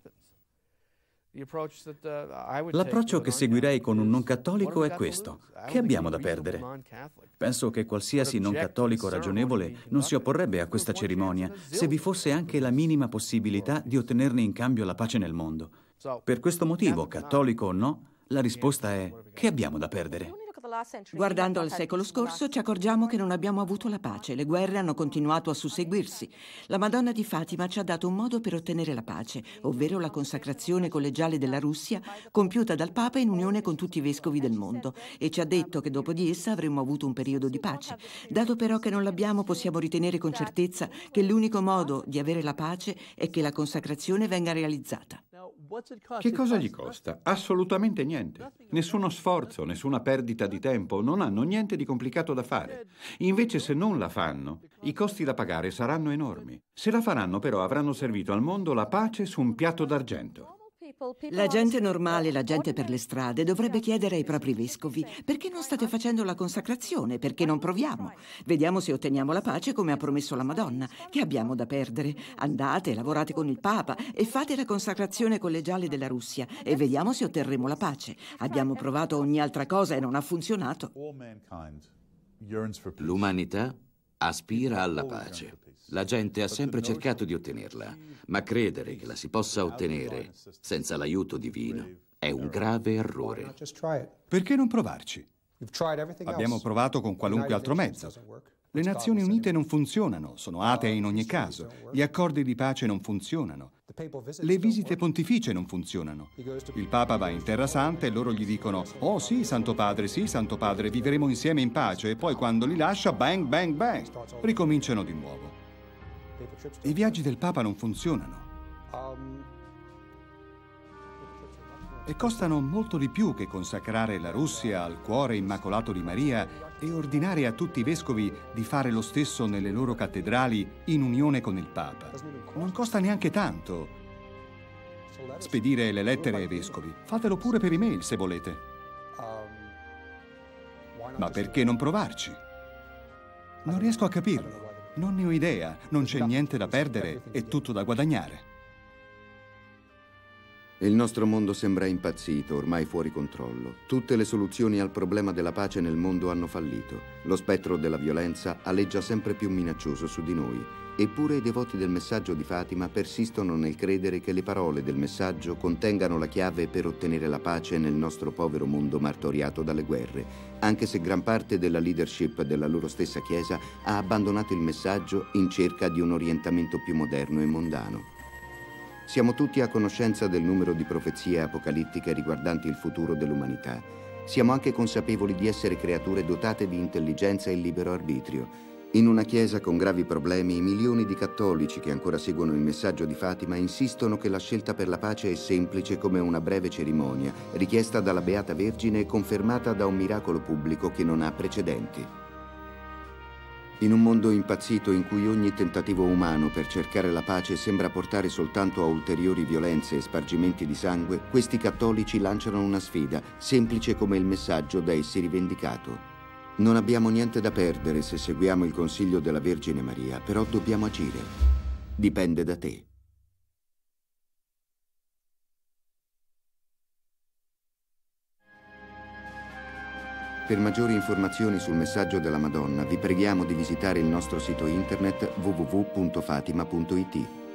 L'approccio che seguirei con un non cattolico è questo. Che abbiamo da perdere? Penso che qualsiasi non cattolico ragionevole non si opporrebbe a questa cerimonia se vi fosse anche la minima possibilità di ottenerne in cambio la pace nel mondo. Per questo motivo, cattolico o no, la risposta è: che abbiamo da perdere? Guardando al secolo scorso ci accorgiamo che non abbiamo avuto la pace, le guerre hanno continuato a susseguirsi. La Madonna di Fatima ci ha dato un modo per ottenere la pace, ovvero la consacrazione collegiale della Russia compiuta dal Papa in unione con tutti i vescovi del mondo, e ci ha detto che dopo di essa avremmo avuto un periodo di pace. Dato però che non l'abbiamo, possiamo ritenere con certezza che l'unico modo di avere la pace è che la consacrazione venga realizzata. Che cosa gli costa? Assolutamente niente. Nessuno sforzo, nessuna perdita di tempo, non hanno niente di complicato da fare. Invece, se non la fanno, i costi da pagare saranno enormi. Se la faranno, però, avranno servito al mondo la pace su un piatto d'argento. La gente normale, la gente per le strade, dovrebbe chiedere ai propri vescovi: perché non state facendo la consacrazione? Perché non proviamo? Vediamo se otteniamo la pace come ha promesso la Madonna. Che abbiamo da perdere? Andate, lavorate con il Papa e fate la consacrazione collegiale della Russia e vediamo se otterremo la pace. Abbiamo provato ogni altra cosa e non ha funzionato. L'umanità aspira alla pace. La gente ha sempre cercato di ottenerla, ma credere che la si possa ottenere senza l'aiuto divino è un grave errore. Perché non provarci? Abbiamo provato con qualunque altro mezzo. Le Nazioni Unite non funzionano, sono atee in ogni caso. Gli accordi di pace non funzionano. Le visite pontificie non funzionano. Il Papa va in Terra Santa e loro gli dicono: oh sì, Santo Padre, sì, Santo Padre, vivremo insieme in pace. E poi quando li lascia, bang, bang, bang, ricominciano di nuovo. I viaggi del Papa non funzionano. E costano molto di più che consacrare la Russia al cuore immacolato di Maria e ordinare a tutti i vescovi di fare lo stesso nelle loro cattedrali in unione con il Papa. Non costa neanche tanto spedire le lettere ai vescovi. Fatelo pure per email se volete. Ma perché non provarci? Non riesco a capirlo. Non ne ho idea. Non c'è niente da perdere e tutto da guadagnare. Il nostro mondo sembra impazzito, ormai fuori controllo. Tutte le soluzioni al problema della pace nel mondo hanno fallito. Lo spettro della violenza aleggia sempre più minaccioso su di noi. Eppure i devoti del messaggio di Fatima persistono nel credere che le parole del messaggio contengano la chiave per ottenere la pace nel nostro povero mondo martoriato dalle guerre, anche se gran parte della leadership della loro stessa Chiesa ha abbandonato il messaggio in cerca di un orientamento più moderno e mondano. Siamo tutti a conoscenza del numero di profezie apocalittiche riguardanti il futuro dell'umanità. Siamo anche consapevoli di essere creature dotate di intelligenza e libero arbitrio. In una Chiesa con gravi problemi, i milioni di cattolici che ancora seguono il messaggio di Fatima insistono che la scelta per la pace è semplice come una breve cerimonia, richiesta dalla Beata Vergine e confermata da un miracolo pubblico che non ha precedenti. In un mondo impazzito in cui ogni tentativo umano per cercare la pace sembra portare soltanto a ulteriori violenze e spargimenti di sangue, questi cattolici lanciano una sfida, semplice come il messaggio da essi rivendicato. Non abbiamo niente da perdere se seguiamo il consiglio della Vergine Maria, però dobbiamo agire. Dipende da te. Per maggiori informazioni sul messaggio della Madonna, vi preghiamo di visitare il nostro sito internet w w w punto fatima punto i t.